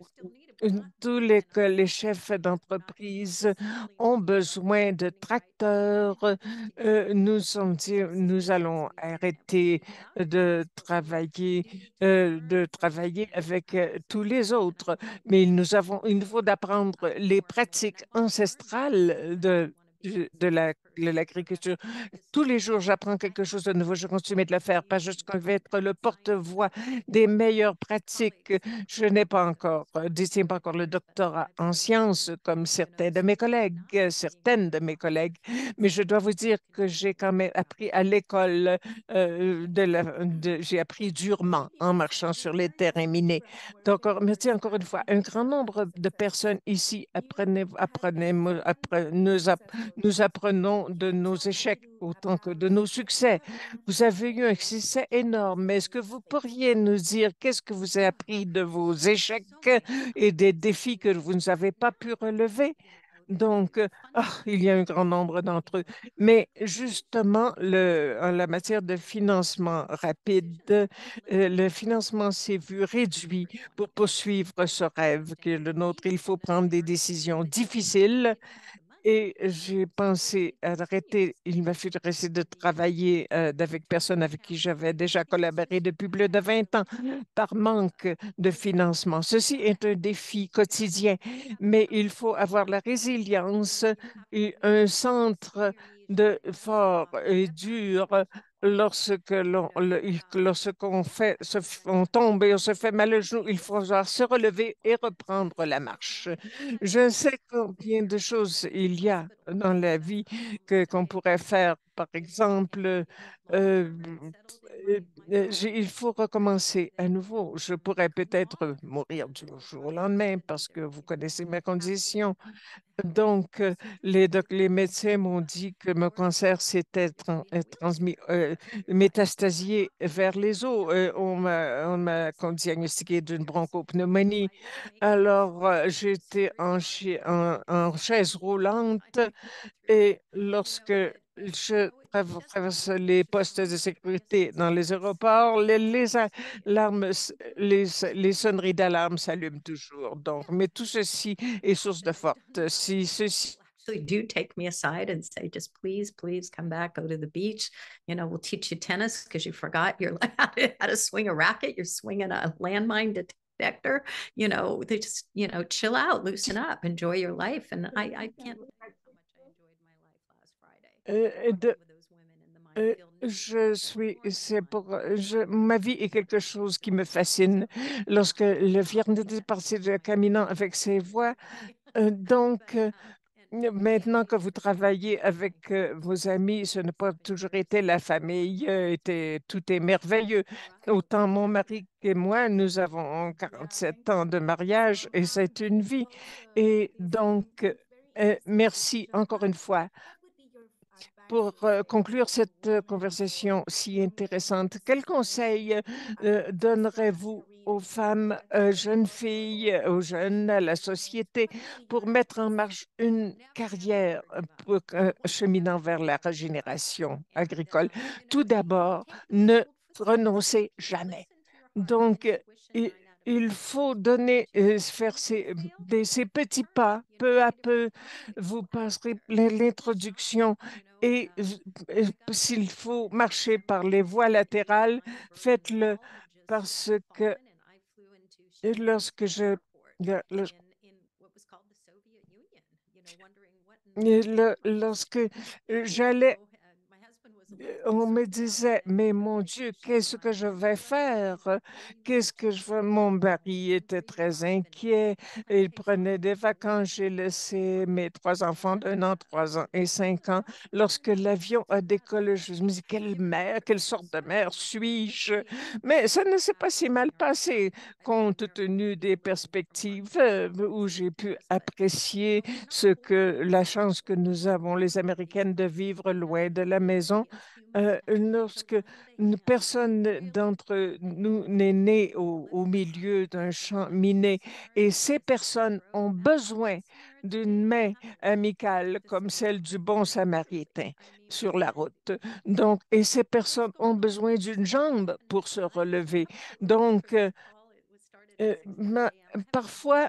tous les, que les chefs d'entreprise ont besoin de tracteurs. Euh, nous sommes dit, nous allons arrêter de travailler, euh, de travailler avec euh, tous les autres, mais nous avons, il nous faut d'apprendre les pratiques ancestrales de, de, de la, de l'agriculture. Tous les jours, j'apprends quelque chose de nouveau. Je continue de le faire, pas juste que je vais être le porte-voix des meilleures pratiques. Je n'ai pas encore, euh, détiens pas encore le doctorat en sciences comme certains de mes collègues, euh, certaines de mes collègues, mais je dois vous dire que j'ai quand même appris à l'école, euh, de la, de- j'ai appris durement en marchant sur les terrains minés. Donc, encore- merci encore une fois, un grand nombre de personnes ici apprenez, apprenez, apprenez, nous, app- nous apprenons de nos échecs autant que de nos succès. Vous avez eu un succès énorme, mais est-ce que vous pourriez nous dire qu'est-ce que vous avez appris de vos échecs et des défis que vous n'avez pas pu relever? Donc, euh, ah, il y a un grand nombre d'entre eux. Mais justement, le, en la matière de financement rapide, euh, le financement s'est vu réduit pour poursuivre ce rêve qui est le nôtre. Il faut prendre des décisions difficiles et j'ai pensé arrêter, il m'a fallu essayer de travailler euh, avec personnes avec qui j'avais déjà collaboré depuis plus de vingt ans par manque de financement. Ceci est un défi quotidien, mais il faut avoir la résilience et un centre de fort et dur lorsque l'on, le- lorsqu'on fait, se f- on tombe et on se fait mal au genou, il faut savoir se relever et reprendre la marche. Je sais combien de choses il y a dans la vie que qu'on pourrait faire. Par exemple, euh, euh, euh, j'ai- il faut recommencer à nouveau. Je pourrais peut-être mourir du jour au lendemain parce que vous connaissez mes conditions. Donc, euh, les, doc- les médecins m'ont dit que mon cancer s'était tran- euh, transmis, euh, métastasié vers les os. Euh, on m'a on m'a diagnostiqué d'une bronchopneumonie. Alors, euh, j'étais en, chi- en, en chaise roulante et lorsque je trav- traverse les postes de sécurité dans les aéroports, les, les alarmes, s- les, les sonneries d'alarme s'allument toujours. Donc, mais tout ceci est source de force. Si ceci Actually do take me aside and say, just please, please come back, go to the beach. You know, we'll teach you tennis because you forgot your how to, how to swing a racket. You're swinging a landmine detector. You know, they just, you know, chill out, loosen up, enjoy your life. And I, I can't tell you how much I enjoyed my life last Friday. euh, de, Talking with those women in the euh, minefield. je suis, c'est pour, je, ma vie est quelque chose qui me fascine. Lorsque le Viernes est parti de caminant avec ses voix, euh, donc, euh, maintenant que vous travaillez avec euh, vos amis, ce n'a pas toujours été la famille, euh, était, tout est merveilleux. Autant mon mari que moi, nous avons quarante-sept ans de mariage et c'est une vie. Et donc, euh, merci encore une fois pour euh, conclure cette euh, conversation si intéressante. Quel conseil euh, donnerez-vous aux femmes, euh, jeunes filles, aux jeunes, à la société, pour mettre en marche une carrière euh, pour- euh, cheminant vers la régénération agricole? Tout d'abord, ne renoncez jamais. Donc, euh, il, il faut donner, euh, faire ces, des- ces petits pas, peu à peu. Vous passerez l'introduction et euh, s'il faut marcher par les voies latérales, faites-le parce que lorsque je, le- le- le- lorsque j'allais on me disait, mais mon Dieu, qu'est-ce que je vais faire? Qu'est-ce que je veux? Mon mari était très inquiet. Il prenait des vacances. J'ai laissé mes trois enfants d'un an, trois ans et cinq ans. Lorsque l'avion a décollé, je me dis, quelle mère, quelle sorte de mère suis-je? Mais ça ne s'est pas si mal passé compte tenu des perspectives euh, où j'ai pu apprécier ce que la chance que nous avons, les Américaines, de vivre loin de la maison. Euh, lorsque une personne d'entre nous n'est née au, au milieu d'un champ miné et ces personnes ont besoin d'une main amicale comme celle du bon samaritain sur la route. Donc, et ces personnes ont besoin d'une jambe pour se relever. Donc, euh, euh, ma- parfois,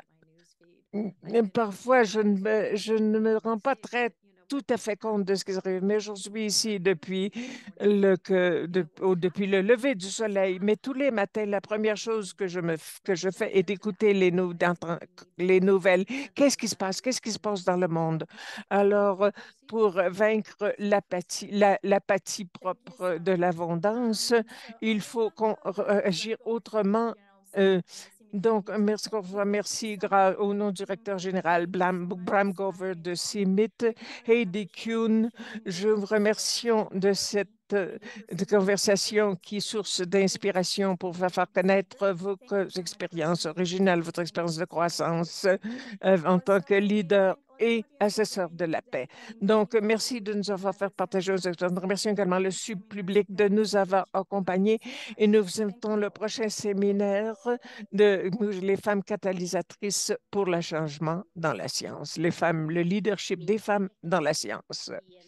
Mm, Parfois, je ne me, je ne me rends pas très tout à fait compte de ce qui arrive, mais je suis ici depuis le, que, de- au- depuis le lever du soleil. Mais tous les matins, la première chose que je, me, f- que je fais est d'écouter les, nou- d'entendre les nouvelles. Qu'est-ce qui se passe? Qu'est-ce qui se passe dans le monde? Alors, euh, pour vaincre l'apathie, la- l'apathie propre de l'abondance, il faut qu'on re- agir autrement. euh, donc, merci, merci gra- au nom du directeur général Bram, Bram Gover de CIMIT, Heidi Kuhn. Je vous remercie de cette euh, de conversation qui est source d'inspiration pour faire faire connaître vos co- expériences originales, votre expérience de croissance euh, en tant que leader et assesseur de la paix. Donc, merci de nous avoir fait partager vos expériences. Nous remercions également le sub-public de nous avoir accompagnés et nous vous invitons le prochain séminaire de les femmes catalysatrices pour le changement dans la science, les femmes, le leadership des femmes dans la science.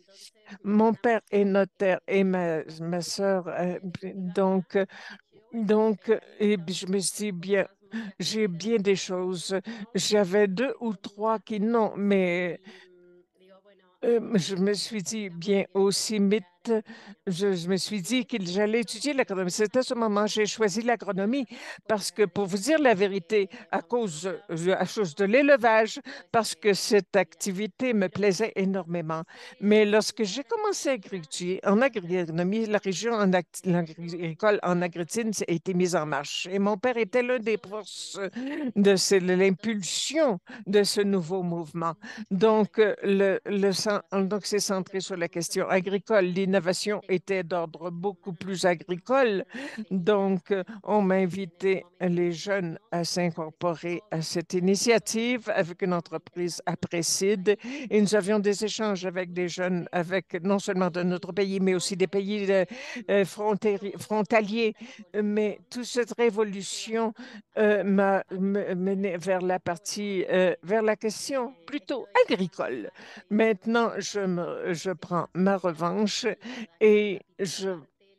Mon père est notaire et ma, ma sœur, euh, donc, donc, et je me suis dit, bien, j'ai bien des choses. J'avais deux ou trois qui non, mais euh, je me suis dit, bien, aussi vite, je, je me suis dit que j'allais étudier l'agronomie. C'est à ce moment que j'ai choisi l'agronomie parce que, pour vous dire la vérité, à cause, euh, à cause de l'élevage, parce que cette activité me plaisait énormément. Mais lorsque j'ai commencé à agriculture, en agronomie, la région en act- agricole en Agritine a été mise en marche. Et mon père était l'un des forces de ce- l'impulsion de ce nouveau mouvement. Donc, euh, le, le, cen- donc c'est centré sur la question agricole. L'innovation était d'ordre beaucoup plus agricole. Donc, euh, on m'a invité les jeunes à s'incorporer à cette initiative avec une entreprise à Précide. Et nous avions des échanges avec des jeunes, avec non seulement de notre pays, mais aussi des pays euh, euh, frontali- frontaliers. Mais toute cette révolution euh, m'a me- mené vers la partie, euh, vers la question plutôt agricole. Maintenant, je me, je prends ma revanche et je,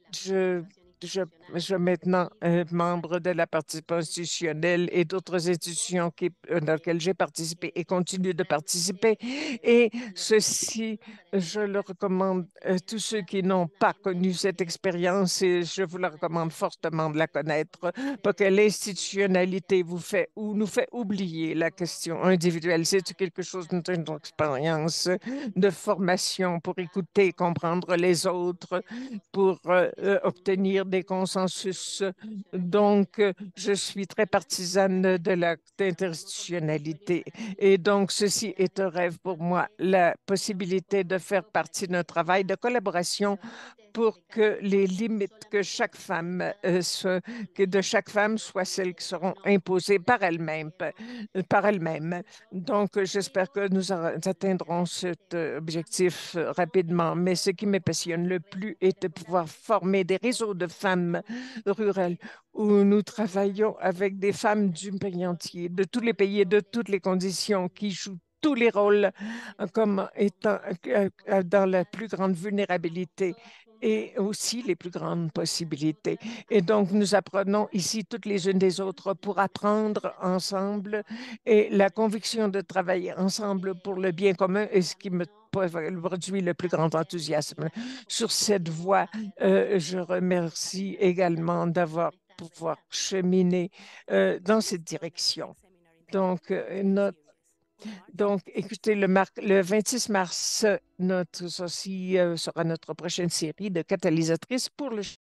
je, je, je maintenant euh, membre de la partie constitutionnelle et d'autres institutions qui, euh, dans lesquelles j'ai participé et continue de participer. Et ceci, je le recommande à tous ceux qui n'ont pas connu cette expérience et je vous la recommande fortement de la connaître parce que l'institutionnalité vous fait ou nous fait oublier la question individuelle. C'est quelque chose d'une une expérience de formation pour écouter, comprendre les autres, pour euh, euh, obtenir des consensus. Donc, euh, je suis très partisane de la d'interstitutionnalité. Et donc, ceci est un rêve pour moi, la possibilité de faire partie d'un travail de collaboration pour que les limites que chaque femme, euh, se- que de chaque femme soient celles qui seront imposées par elle-même, pa- par elle-même. Donc, euh, j'espère que nous a- atteindrons cet euh, objectif euh, rapidement. Mais ce qui me passionne le plus est de pouvoir former des réseaux de femmes rurales où nous travaillons avec des femmes du pays entier, de tous les pays et de toutes les conditions qui jouent tous les rôles euh, comme étant euh, euh, dans la plus grande vulnérabilité et aussi les plus grandes possibilités. Et donc, nous apprenons ici toutes les unes des autres pour apprendre ensemble et la conviction de travailler ensemble pour le bien commun est ce qui me produit le plus grand enthousiasme. Sur cette voie, euh, je remercie également d'avoir pouvoir cheminer euh, dans cette direction. Donc, euh, notre Donc, écoutez, le, mar- le vingt-six mars, notre, ceci euh, sera notre prochaine série de catalysatrices pour le